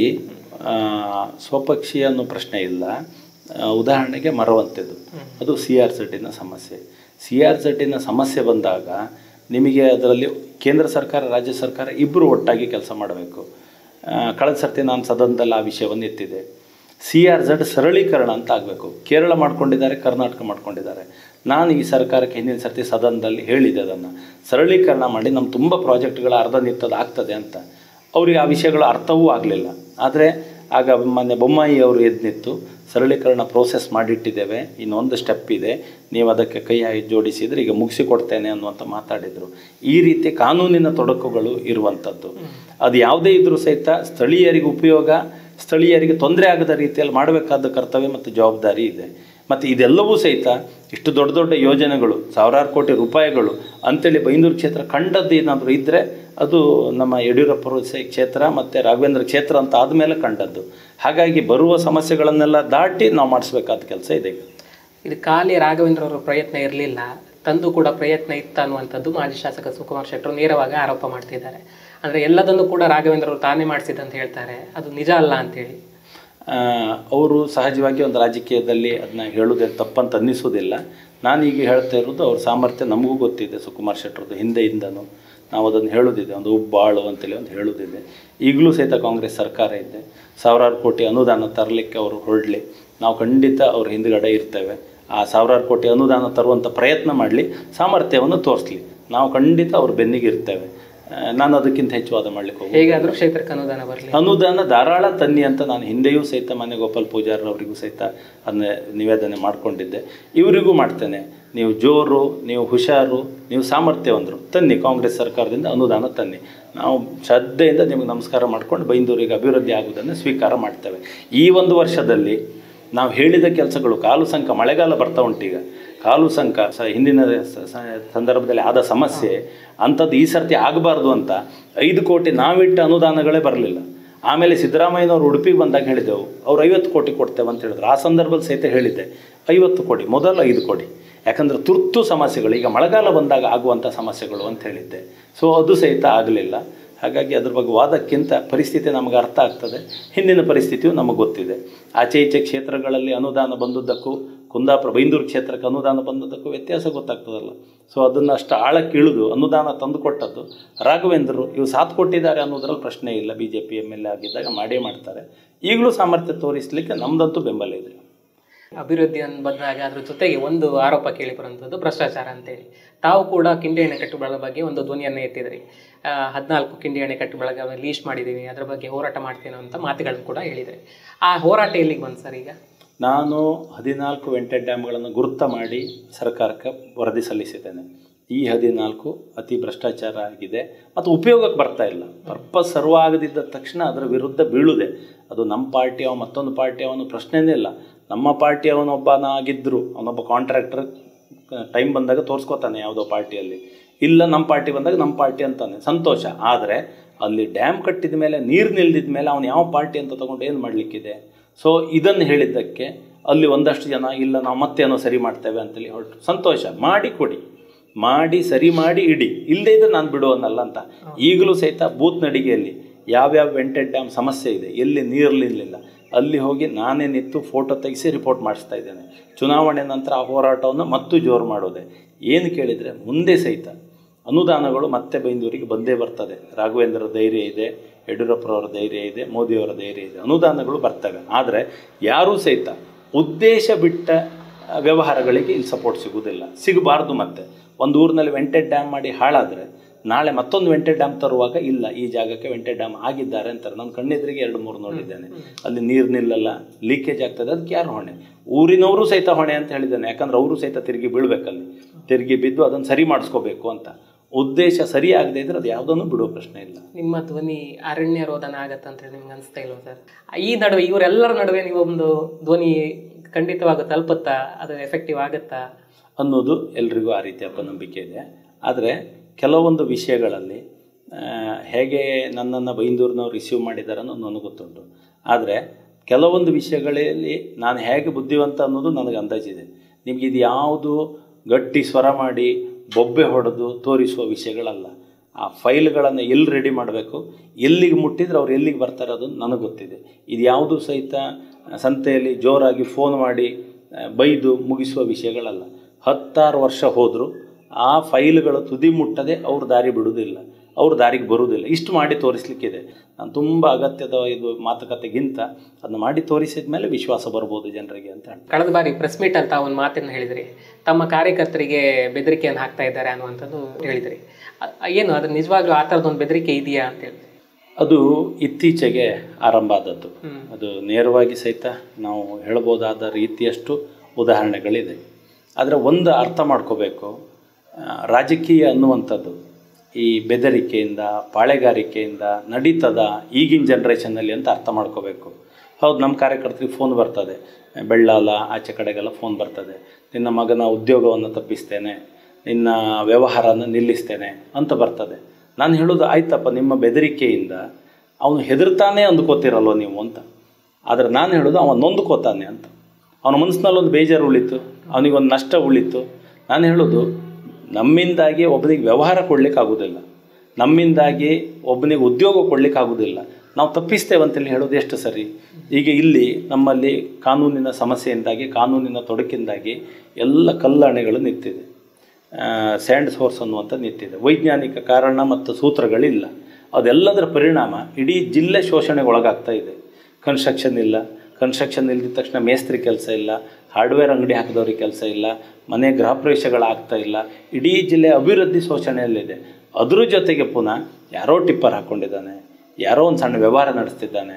ಸ್ವಪಕ್ಷೀಯ ಅನ್ನೋ ಪ್ರಶ್ನೆ ಇಲ್ಲ. ಉದಾಹರಣೆಗೆ ಮರವಂತೆದು, ಅದು CRZನ ಸಮಸ್ಯೆ. CRZನ ಸಮಸ್ಯೆ ಬಂದಾಗ ನಿಮಗೆ ಅದರಲ್ಲಿ ಕೇಂದ್ರ ಸರ್ಕಾರ, ರಾಜ್ಯ ಸರ್ಕಾರ ಇಬ್ಬರು ಒಟ್ಟಾಗಿ ಕೆಲಸ ಮಾಡಬೇಕು. ಕಳೆದ ಸರ್ತಿ ನಾನು ಸದನದಲ್ಲಿ ಆ ವಿಷಯವನ್ನು ಎತ್ತಿದೆ. CRZ ಸರಳೀಕರಣ ಅಂತ ಆಗಬೇಕು. ಕೇರಳ ಮಾಡ್ಕೊಂಡಿದ್ದಾರೆ, ಕರ್ನಾಟಕ ಮಾಡ್ಕೊಂಡಿದ್ದಾರೆ. ನಾನು ಈ ಸರ್ಕಾರಕ್ಕೆ ಹಿಂದಿನ ಸರ್ತಿ ಸದನದಲ್ಲಿ ಹೇಳಿದೆ, ಅದನ್ನು ಸರಳೀಕರಣ ಮಾಡಿ ನಮ್ಮ ತುಂಬ ಪ್ರಾಜೆಕ್ಟ್ಗಳ ಅರ್ಧ ನಿಂತದ್ದು ಆಗ್ತದೆ ಅಂತ. ಅವರಿಗೆ ಆ ವಿಷಯಗಳ ಅರ್ಥವೂ ಆಗಲಿಲ್ಲ. ಆದರೆ ಆಗ ಮೊನ್ನೆ ಬೊಮ್ಮಾಯಿ ಅವರು ಎದ್ದು ನಿಂತು ಸರಳೀಕರಣ ಪ್ರೋಸೆಸ್ ಮಾಡಿಟ್ಟಿದ್ದೇವೆ, ಇನ್ನೊಂದು ಸ್ಟೆಪ್ ಇದೆ, ನೀವು ಅದಕ್ಕೆ ಕೈ ಜೋಡಿಸಿದರೆ ಈಗ ಮುಗಿಸಿಕೊಡ್ತೇನೆ ಅನ್ನುವಂಥ ಮಾತಾಡಿದರು. ಈ ರೀತಿ ಕಾನೂನಿನ ತೊಡಕುಗಳು ಇರುವಂಥದ್ದು. ಅದು ಯಾವುದೇ ಇದ್ದರೂ ಸಹಿತ ಸ್ಥಳೀಯರಿಗೆ ಉಪಯೋಗ, ಸ್ಥಳೀಯರಿಗೆ ತೊಂದರೆ ಆಗದ ರೀತಿಯಲ್ಲಿ ಮಾಡಬೇಕಾದ ಕರ್ತವ್ಯ ಮತ್ತು ಜವಾಬ್ದಾರಿ ಇದೆ. ಮತ್ತು ಇದೆಲ್ಲವೂ ಸಹಿತ ಇಷ್ಟು ದೊಡ್ಡ ದೊಡ್ಡ ಯೋಜನೆಗಳು, ಸಾವಿರಾರು ಕೋಟಿ ರೂಪಾಯಿಗಳು ಅಂತೇಳಿ ಬೈಂದೂರು ಕ್ಷೇತ್ರ ಕಂಡದ್ದು ಏನಾದರೂ ಇದ್ದರೆ ಅದು ನಮ್ಮ ಯಡಿಯೂರಪ್ಪರ ಕ್ಷೇತ್ರ ಮತ್ತು ರಾಘವೇಂದ್ರ ಕ್ಷೇತ್ರ ಅಂತ ಆದಮೇಲೆ ಕಂಡದ್ದು. ಹಾಗಾಗಿ ಬರುವ ಸಮಸ್ಯೆಗಳನ್ನೆಲ್ಲ ದಾಟಿ ನಾವು ಮಾಡಿಸ್ಬೇಕಾದ ಕೆಲಸ ಇದೆ. ಇದು ಖಾಲಿ ರಾಘವೇಂದ್ರ ಅವರ ಪ್ರಯತ್ನ ಇರಲಿಲ್ಲ, ತಂದು ಕೂಡ ಪ್ರಯತ್ನ ಇತ್ತು ಅನ್ನುವಂಥದ್ದು ಮಾಜಿ ಶಾಸಕ ಸುಕುಮಾರ್ ಶೆಟ್ಟರು ನೇರವಾಗಿ ಆರೋಪ ಮಾಡ್ತಿದ್ದಾರೆ. ಅಂದರೆ ಎಲ್ಲದನ್ನು ಕೂಡ ರಾಘವೇಂದ್ರ ಅವರು ತಾನೇ ಮಾಡಿಸಿದಂತ ಹೇಳ್ತಾರೆ. ಅದು ನಿಜ ಅಲ್ಲ ಅಂತೇಳಿ ಅವರು ಸಹಜವಾಗಿ ಒಂದು ರಾಜಕೀಯದಲ್ಲಿ ಅದನ್ನ ಹೇಳೋದೇ ತಪ್ಪಂತ ಅನ್ನಿಸೋದಿಲ್ಲ. ನಾನೀಗ ಹೇಳ್ತಾ ಇರೋದು ಅವ್ರ ಸಾಮರ್ಥ್ಯ ನಮಗೂ ಗೊತ್ತಿದೆ. ಸುಕುಮಾರ್ ಶೆಟ್ಟರದ್ದು ಹಿಂದೆಯಿಂದನೂ ನಾವು ಅದನ್ನು ಹೇಳೋದಿದೆ, ಒಂದು ಉಬ್ಬಾಳು ಅಂತೇಳಿ ಒಂದು ಹೇಳೋದಿದೆ. ಈಗಲೂ ಸಹಿತ ಕಾಂಗ್ರೆಸ್ ಸರ್ಕಾರ ಇದೆ, ಸಾವಿರಾರು ಕೋಟಿ ಅನುದಾನ ತರಲಿಕ್ಕೆ ಅವರು ಹೊರಡಲಿ, ನಾವು ಖಂಡಿತ ಅವ್ರ ಹಿಂದುಗಡೆ ಇರ್ತೇವೆ. ಆ ಸಾವಿರಾರು ಕೋಟಿ ಅನುದಾನ ತರುವಂಥ ಪ್ರಯತ್ನ ಮಾಡಲಿ, ಸಾಮರ್ಥ್ಯವನ್ನು ತೋರಿಸಲಿ, ನಾವು ಖಂಡಿತ ಅವ್ರ ಬೆನ್ನಿಗೆ ಇರ್ತೇವೆ. ನಾನು ಅದಕ್ಕಿಂತ ಹೆಚ್ಚು ವಾದ ಮಾಡಲಿಕ್ಕೆ ಹೋಗಿ, ಹೇಗಾದರೂ ಕ್ಷೇತ್ರಕ್ಕೆ ಅನುದಾನ ಬರಲಿ, ಅನುದಾನ ಧಾರಾಳ ತನ್ನಿ ಅಂತ ನಾನು ಹಿಂದೆಯೂ ಸಹಿತ ಮಾನ್ಯ ಗೋಪಾಲ್ ಪೂಜಾರ್ ಅವರಿಗೂ ಸಹಿತ ಅದನ್ನ ನಿವೇದನೆ ಮಾಡಿಕೊಂಡಿದ್ದೆ. ಇವರಿಗೂ ಮಾಡ್ತೇನೆ, ನೀವು ಜೋರು, ನೀವು ಹುಷಾರು, ನೀವು ಸಾಮರ್ಥ್ಯವಂತರು ತನ್ನಿ, ಕಾಂಗ್ರೆಸ್ ಸರ್ಕಾರದಿಂದ ಅನುದಾನ ತನ್ನಿ, ನಾವು ಶ್ರದ್ಧೆಯಿಂದ ನಿಮಗೆ ನಮಸ್ಕಾರ ಮಾಡ್ಕೊಂಡು ಬೈಂದೂರಿಗೆ ಅಭಿವೃದ್ಧಿ ಆಗುವುದನ್ನು ಸ್ವೀಕಾರ ಮಾಡ್ತೇವೆ. ಈ ಒಂದು ವರ್ಷದಲ್ಲಿ ನಾವು ಹೇಳಿದ ಕೆಲಸಗಳು, ಕಾಲು ಸಂಕ, ಮಳೆಗಾಲ ಬರ್ತಾ ಉಂಟೀಗ, ಕಾಲು ಸಂಕ ಹಿಂದಿನ ಸಂದರ್ಭದಲ್ಲಿ ಆದ ಸಮಸ್ಯೆ ಅಂಥದ್ದು ಈ ಸರ್ತಿ ಆಗಬಾರ್ದು ಅಂತ 5 ಕೋಟಿ ನಾವಿಟ್ಟ ಅನುದಾನಗಳೇ ಬರಲಿಲ್ಲ. ಆಮೇಲೆ ಸಿದ್ದರಾಮಯ್ಯನವರು ಉಡುಪಿಗೆ ಬಂದಾಗ ಹೇಳಿದೆವು, ಅವ್ರು 50 ಕೋಟಿ ಕೊಡ್ತೇವೆ ಅಂತ ಹೇಳಿದ್ರು. ಆ ಸಂದರ್ಭದಲ್ಲಿ ಸಹಿತ ಹೇಳಿದ್ದೆ 50 ಕೋಟಿ, ಮೊದಲು 5 ಕೋಟಿ, ಯಾಕಂದರೆ ತುರ್ತು ಸಮಸ್ಯೆಗಳು, ಈಗ ಮಳೆಗಾಲ ಬಂದಾಗ ಆಗುವಂಥ ಸಮಸ್ಯೆಗಳು ಅಂತ ಹೇಳಿದ್ದೆ. ಸೊ ಅದು ಸಹಿತ ಆಗಲಿಲ್ಲ. ಹಾಗಾಗಿ ಅದ್ರ ಬಗ್ಗೆ ವಾದಕ್ಕಿಂತ ಪರಿಸ್ಥಿತಿ ನಮಗೆ ಅರ್ಥ ಆಗ್ತದೆ, ಹಿಂದಿನ ಪರಿಸ್ಥಿತಿಯು ನಮಗೆ ಗೊತ್ತಿದೆ. ಆಚೆ ಈಚೆ ಕ್ಷೇತ್ರಗಳಲ್ಲಿ ಅನುದಾನ ಬಂದದ್ದಕ್ಕೂ ಕುಂದಾಪುರ ಬೈಂದೂರು ಕ್ಷೇತ್ರಕ್ಕೆ ಅನುದಾನ ಬಂದದ್ದಕ್ಕೂ ವ್ಯತ್ಯಾಸ ಗೊತ್ತಾಗ್ತದಲ್ಲ. ಸೊ ಅದನ್ನು ಅಷ್ಟು ಆಳಕ್ಕೆ ಇಳಿದು ಅನುದಾನ ತಂದು ಕೊಟ್ಟದ್ದು ರಾಘವೇಂದ್ರರು. ಇವು ಸಾಥ್ ಕೊಟ್ಟಿದ್ದಾರೆ ಅನ್ನೋದ್ರಲ್ಲಿ ಪ್ರಶ್ನೆ ಇಲ್ಲ. BJP MLA ಆಗಿದ್ದಾಗ ಮಾಡೇ ಮಾಡ್ತಾರೆ. ಈಗಲೂ ಸಾಮರ್ಥ್ಯ ತೋರಿಸಲಿಕ್ಕೆ ನಮ್ಮದಂತೂ ಬೆಂಬಲ ಇದೆ. ಅಭಿವೃದ್ಧಿ ಬಂದಾಗ ಅದ್ರ ಜೊತೆಗೆ ಒಂದು ಆರೋಪ ಕೇಳಿ ಬರುವಂಥದ್ದು ಭ್ರಷ್ಟಾಚಾರ ಅಂತೇಳಿ. ತಾವು ಕೂಡ ಕಿಂಡಿ ಅಣೆಕಟ್ಟುಗಳ ಬಗ್ಗೆ ಒಂದು ಧ್ವನಿಯನ್ನು ಎತ್ತಿದ್ರಿ. 14 ಕಿಂಡಿ ಅಣೆಕಟ್ಟುಗಳ ಲೀಸ್ ಮಾಡಿದ್ದೀವಿ, ಅದರ ಬಗ್ಗೆ ಹೋರಾಟ ಮಾಡ್ತೀನಿ ಅಂತ ಮಾತುಗಳನ್ನು ಕೂಡ ಹೇಳಿದರೆ, ಆ ಹೋರಾಟ ಎಲ್ಲಿಗೆ ಬಂತು ಸರ್? ಈಗ ನಾನು 14 ವೆಂಟೆಡ್ ಡ್ಯಾಮ್ಗಳನ್ನು ಗುರುತ ಮಾಡಿ ಸರ್ಕಾರಕ್ಕೆ ವರದಿ ಸಲ್ಲಿಸಿದ್ದೇನೆ. ಈ 14 ಅತಿ ಭ್ರಷ್ಟಾಚಾರ ಆಗಿದೆ ಮತ್ತು ಉಪಯೋಗಕ್ಕೆ ಬರ್ತಾ ಇಲ್ಲ. ಪರ್ಪಸ್ ಸರ್ವ್ ಆಗದಿದ್ದ ತಕ್ಷಣ ಅದರ ವಿರುದ್ಧ ಬೀಳುದೆ. ಅದು ನಮ್ಮ ಪಾರ್ಟಿಯವ ಮತ್ತೊಂದು ಪಾರ್ಟಿಯವನು ಪ್ರಶ್ನೆನೇ ಇಲ್ಲ. ನಮ್ಮ ಪಾರ್ಟಿಯವನೊಬ್ಬನಾಗಿದ್ದರು, ಅವನೊಬ್ಬ ಕಾಂಟ್ರಾಕ್ಟರ್ ಟೈಮ್ ಬಂದಾಗ ತೋರಿಸ್ಕೋತಾನೆ ಯಾವುದೋ ಪಾರ್ಟಿಯಲ್ಲಿ, ಇಲ್ಲ ನಮ್ಮ ಪಾರ್ಟಿ ಬಂದಾಗ ನಮ್ಮ ಪಾರ್ಟಿ ಅಂತಾನೆ, ಸಂತೋಷ. ಆದರೆ ಅಲ್ಲಿ ಡ್ಯಾಮ್ ಕಟ್ಟಿದ ಮೇಲೆ, ನೀರು ನಿಲ್ದಿದ ಮೇಲೆ ಅವನು ಯಾವ ಪಾರ್ಟಿ ಅಂತ ತೊಗೊಂಡು ಏನು ಮಾಡಲಿಕ್ಕಿದೆ? ಸೊ ಇದನ್ನು ಹೇಳಿದ್ದಕ್ಕೆ ಅಲ್ಲಿ ಒಂದಷ್ಟು ಜನ ಇಲ್ಲ ನಾವು ಮತ್ತೇನೋ ಸರಿ ಮಾಡ್ತೇವೆ ಅಂತೇಳಿ ಹೊರಟು. ಸಂತೋಷ, ಮಾಡಿ ಕೊಡಿ, ಮಾಡಿ ಸರಿ ಮಾಡಿ ಇಡಿ, ಇಲ್ಲದೇ ಇದ್ರೆ ನಾನು ಬಿಡುವನ್ನಲ್ಲ ಅಂತ. ಈಗಲೂ ಸಹಿತ ಬೂತ್ ನಡಿಗೆಯಲ್ಲಿ ಯಾವ್ಯಾವ ವೆಂಟೆಡ್ ಡ್ಯಾಮ್ ಸಮಸ್ಯೆ ಇದೆ, ಎಲ್ಲಿ ನೀರು ನಿಲ್ಲಿಲ್ಲ, ಅಲ್ಲಿ ಹೋಗಿ ನಾನೇ ನಿಂತು ಫೋಟೋ ತೆಗೆಸಿ ರಿಪೋರ್ಟ್ ಮಾಡಿಸ್ತಾ ಇದ್ದೇನೆ. ಚುನಾವಣೆ ನಂತರ ಆ ಹೋರಾಟವನ್ನು ಮತ್ತೂ ಜೋರು ಮಾಡೋದೆ. ಏನು ಕೇಳಿದರೆ ಮುಂದೆ ಸಹಿತ ಅನುದಾನಗಳು ಮತ್ತೆ ಬೈಂದೂರಿಗೆ ಬಂದೇ ಬರ್ತದೆ. ರಾಘವೇಂದ್ರ ಧೈರ್ಯ ಇದೆ, ಯಡಿಯೂರಪ್ಪರವರ ಧೈರ್ಯ ಇದೆ, ಮೋದಿಯವರ ಧೈರ್ಯ ಇದೆ, ಅನುದಾನಗಳು ಬರ್ತವೆ. ಆದರೆ ಯಾರೂ ಸಹಿತ ಉದ್ದೇಶ ಬಿಟ್ಟ ವ್ಯವಹಾರಗಳಿಗೆ ಇಲ್ಲಿ ಸಪೋರ್ಟ್ ಸಿಗುವುದಿಲ್ಲ, ಸಿಗಬಾರ್ದು. ಮತ್ತು ಒಂದು ಊರಿನಲ್ಲಿ ವೆಂಟೆಡ್ ಡ್ಯಾಮ್ ಮಾಡಿ ಹಾಳಾದರೆ ನಾಳೆ ಮತ್ತೊಂದು ವೆಂಟೆಡ್ ಡ್ಯಾಮ್ ತರುವಾಗ ಇಲ್ಲ ಈ ಜಾಗಕ್ಕೆ ವೆಂಟೆಡ್ ಡ್ಯಾಮ್ ಆಗಿದ್ದಾರೆ ಅಂತಾರೆ. ನಾನು ಕಣ್ಣೆದುರಿಗೆ 2-3 ನೋಡಿದ್ದೇನೆ. ಅಲ್ಲಿ ನೀರು ನಿಲ್ಲಲ್ಲ, ಲೀಕೇಜ್ ಆಗ್ತದೆ. ಅದಕ್ಕೆ ಯಾರು ಹೊಣೆ? ಊರಿನವರು ಸಹಿತ ಹೊಣೆ ಅಂತ ಹೇಳಿದ್ದಾನೆ. ಯಾಕಂದ್ರೆ ಅವರು ಸಹಿತ ತಿರುಗಿ ಬೀಳಬೇಕಲ್ಲಿ, ತಿರುಗಿ ಬಿದ್ದು ಅದನ್ನು ಸರಿ ಮಾಡಿಸ್ಕೋಬೇಕು ಅಂತ. ಉದ್ದೇಶ ಸರಿಯಾಗದೇ ಇದ್ರೆ ಅದು ಯಾವುದನ್ನು ಬಿಡುವ ಪ್ರಶ್ನೆ ಇಲ್ಲ. ನಿಮ್ಮ ಧ್ವನಿ ಅರಣ್ಯ ರೋದನ ಆಗತ್ತೆ ಅಂತ ಹೇಳಿ ನಿಮ್ಗೆ ಅನಿಸ್ತಾ ಇಲ್ವ ಸರ್? ಈ ನಡುವೆ ಇವರೆಲ್ಲರ ನಡುವೆ ನೀವೊಂದು ಧ್ವನಿ ಖಂಡಿತವಾಗಿ ತಲುಪುತ್ತಾ, ಅದು ಎಫೆಕ್ಟಿವ್ ಆಗುತ್ತಾ ಅನ್ನೋದು ಎಲ್ರಿಗೂ ಆ ರೀತಿ ಅಪನಂಬಿಕೆ ಇದೆ. ಆದರೆ ಕೆಲವೊಂದು ವಿಷಯಗಳಲ್ಲಿ ಹೇಗೆ ನನ್ನನ್ನು ಬೈಂದೂರಿನವ್ರು ರಿಸೀವ್ ಮಾಡಿದ್ದಾರೆ ಅನ್ನೋದು ನನಗೆ ಗೊತ್ತುಂಟು. ಆದರೆ ಕೆಲವೊಂದು ವಿಷಯಗಳಲ್ಲಿ ನಾನು ಹೇಗೆ ಬುದ್ಧಿವಂತ ಅನ್ನೋದು ನನಗೆ ಅಂದಾಜಿದೆ. ನಿಮಗೆ ಇದು ಯಾವುದು ಗಟ್ಟಿ ಸ್ವರ ಮಾಡಿ ಬೊಬ್ಬೆ ಹೊಡೆದು ತೋರಿಸುವ ವಿಷಯಗಳಲ್ಲ. ಆ ಫೈಲ್ಗಳನ್ನು ಎಲ್ಲಿ ರೆಡಿ ಮಾಡಬೇಕು, ಎಲ್ಲಿಗೆ ಮುಟ್ಟಿದ್ರೆ ಅವ್ರು ಎಲ್ಲಿಗೆ ಬರ್ತಾರೆ ಅದನ್ನು ನನಗೆ ಗೊತ್ತಿದೆ. ಇದು ಯಾವುದೂ ಸಹಿತ ಸಂತೆಯಲ್ಲಿ ಜೋರಾಗಿ ಫೋನ್ ಮಾಡಿ ಬೈದು ಮುಗಿಸುವ ವಿಷಯಗಳಲ್ಲ. 10 ವರ್ಷ ಹೋದರೂ ಆ ಫೈಲ್ಗಳು ತುದಿ ಮುಟ್ಟದೆ ಅವ್ರು ದಾರಿ ಬಿಡುವುದಿಲ್ಲ, ಅವ್ರು ದಾರಿಗೆ ಬರುವುದಿಲ್ಲ. ಇಷ್ಟು ಮಾಡಿ ತೋರಿಸಲಿಕ್ಕಿದೆ. ನಾನು ತುಂಬ ಅಗತ್ಯದ ಇದು ಮಾತುಕತೆಗಿಂತ ಅದನ್ನು ಮಾಡಿ ತೋರಿಸಿದ ಮೇಲೆ ವಿಶ್ವಾಸ ಬರ್ಬೋದು ಜನರಿಗೆ ಅಂತ ಹೇಳಿ. ಕಳೆದ ಬಾರಿ ಪ್ರೆಸ್ ಮೀಟ್ ಅಂತ ಒಂದು ಮಾತನ್ನು ಹೇಳಿದ್ರಿ, ತಮ್ಮ ಕಾರ್ಯಕರ್ತರಿಗೆ ಬೆದರಿಕೆಯನ್ನು ಹಾಕ್ತಾ ಇದ್ದಾರೆ ಅನ್ನುವಂಥದ್ದು ಹೇಳಿದ್ರಿ. ಏನು ಅದು ನಿಜವಾಗ್ಲೂ ಆ ಥರದೊಂದು ಬೆದರಿಕೆ ಇದೆಯಾ ಅಂತೇಳಿ? ಅದು ಇತ್ತೀಚೆಗೆ ಆರಂಭ ಆದದ್ದು. ಅದು ನೇರವಾಗಿ ಸಹಿತ ನಾವು ಹೇಳ್ಬೋದಾದ ರೀತಿಯಷ್ಟು ಉದಾಹರಣೆಗಳಿದೆ. ಆದರೆ ಒಂದು ಅರ್ಥ ಮಾಡ್ಕೋಬೇಕು, ರಾಜಕೀಯ ಅನ್ನುವಂಥದ್ದು ಈ ಬೆದರಿಕೆಯಿಂದ ಪಾಳೆಗಾರಿಕೆಯಿಂದ ನಡೀತದ ಈಗಿನ ಜನ್ರೇಷನ್ನಲ್ಲಿ ಅಂತ ಅರ್ಥ ಮಾಡ್ಕೋಬೇಕು. ಹೌದು, ನಮ್ಮ ಕಾರ್ಯಕರ್ತರಿಗೆ ಫೋನ್ ಬರ್ತದೆ, ಬೆಳ್ಳಾಲ ಆಚೆ ಕಡೆಗೆಲ್ಲ ಫೋನ್ ಬರ್ತದೆ, ನಿನ್ನ ಮಗನ ಉದ್ಯೋಗವನ್ನು ತಪ್ಪಿಸ್ತೇನೆ, ನಿನ್ನ ವ್ಯವಹಾರನ ನಿಲ್ಲಿಸ್ತೇನೆ ಅಂತ ಬರ್ತದೆ. ನಾನು ಹೇಳೋದು ಆಯ್ತಪ್ಪ, ನಿಮ್ಮ ಬೆದರಿಕೆಯಿಂದ ಅವನು ಹೆದರ್ತಾನೆ ಅಂದ್ಕೋತಿರಲ್ವ ನೀವು ಅಂತ. ಆದರೆ ನಾನು ಹೇಳೋದು ಅವನು ನೊಂದ್ಕೋತಾನೆ ಅಂತ. ಅವನ ಮನಸ್ಸಿನಲ್ಲಿ ಒಂದು ಬೇಜಾರು ಉಳಿತು, ಅವನಿಗೊಂದು ನಷ್ಟ ಉಳಿತು. ನಾನು ಹೇಳೋದು, ನಮ್ಮಿಂದಾಗಿ ಒಬ್ಬನಿಗೆ ವ್ಯವಹಾರ ಕೊಡಲಿಕ್ಕಾಗೋದಿಲ್ಲ, ನಮ್ಮಿಂದಾಗಿ ಒಬ್ಬನಿಗೆ ಉದ್ಯೋಗ ಕೊಡಲಿಕ್ಕಾಗೋದಿಲ್ಲ, ನಾವು ತಪ್ಪಿಸ್ತೇವೆ ಅಂತೇಳಿ ಹೇಳೋದು ಎಷ್ಟು ಸರಿ? ಈಗ ಇಲ್ಲಿ ನಮ್ಮಲ್ಲಿ ಕಾನೂನಿನ ಸಮಸ್ಯೆಯಿಂದಾಗಿ, ಕಾನೂನಿನ ತೊಡಕಿಂದಾಗಿ ಎಲ್ಲ ಕಲ್ಲಣೆಗಳು ನಿಂತಿದೆ. ಸ್ಯಾಂಡ್ ಸೋರ್ಸ್ ಅನ್ನುವಂಥ ನಿಂತಿದೆ. ವೈಜ್ಞಾನಿಕ ಕಾರಣ ಮತ್ತು ಸೂತ್ರಗಳಿಲ್ಲ. ಅದೆಲ್ಲದರ ಪರಿಣಾಮ ಇಡೀ ಜಿಲ್ಲೆ ಶೋಷಣೆಗೊಳಗಾಗ್ತಾ ಇದೆ. ಕನ್ಸ್ಟ್ರಕ್ಷನ್ ಇಲ್ಲ, ಕನ್ಸ್ಟ್ರಕ್ಷನ್ ಇಲ್ದಿದ ತಕ್ಷಣ ಮೇಸ್ತ್ರಿ ಕೆಲಸ ಇಲ್ಲ, ಹಾರ್ಡ್ವೇರ್ ಅಂಗಡಿ ಹಾಕಿದವ್ರಿಗೆ ಕೆಲಸ ಇಲ್ಲ, ಮನೆ ಗೃಹ ಪ್ರವೇಶಗಳಾಗ್ತಾ ಇಲ್ಲ. ಇಡೀ ಜಿಲ್ಲೆ ಅಭಿವೃದ್ಧಿ ಶೋಷಣೆಯಲ್ಲಿದೆ. ಅದ್ರ ಜೊತೆಗೆ ಪುನಃ ಯಾರೋ ಟಿಪ್ಪರ್ ಹಾಕ್ಕೊಂಡಿದ್ದಾನೆ, ಯಾರೋ ಒಂದು ಸಣ್ಣ ವ್ಯವಹಾರ ನಡೆಸ್ತಿದ್ದಾನೆ,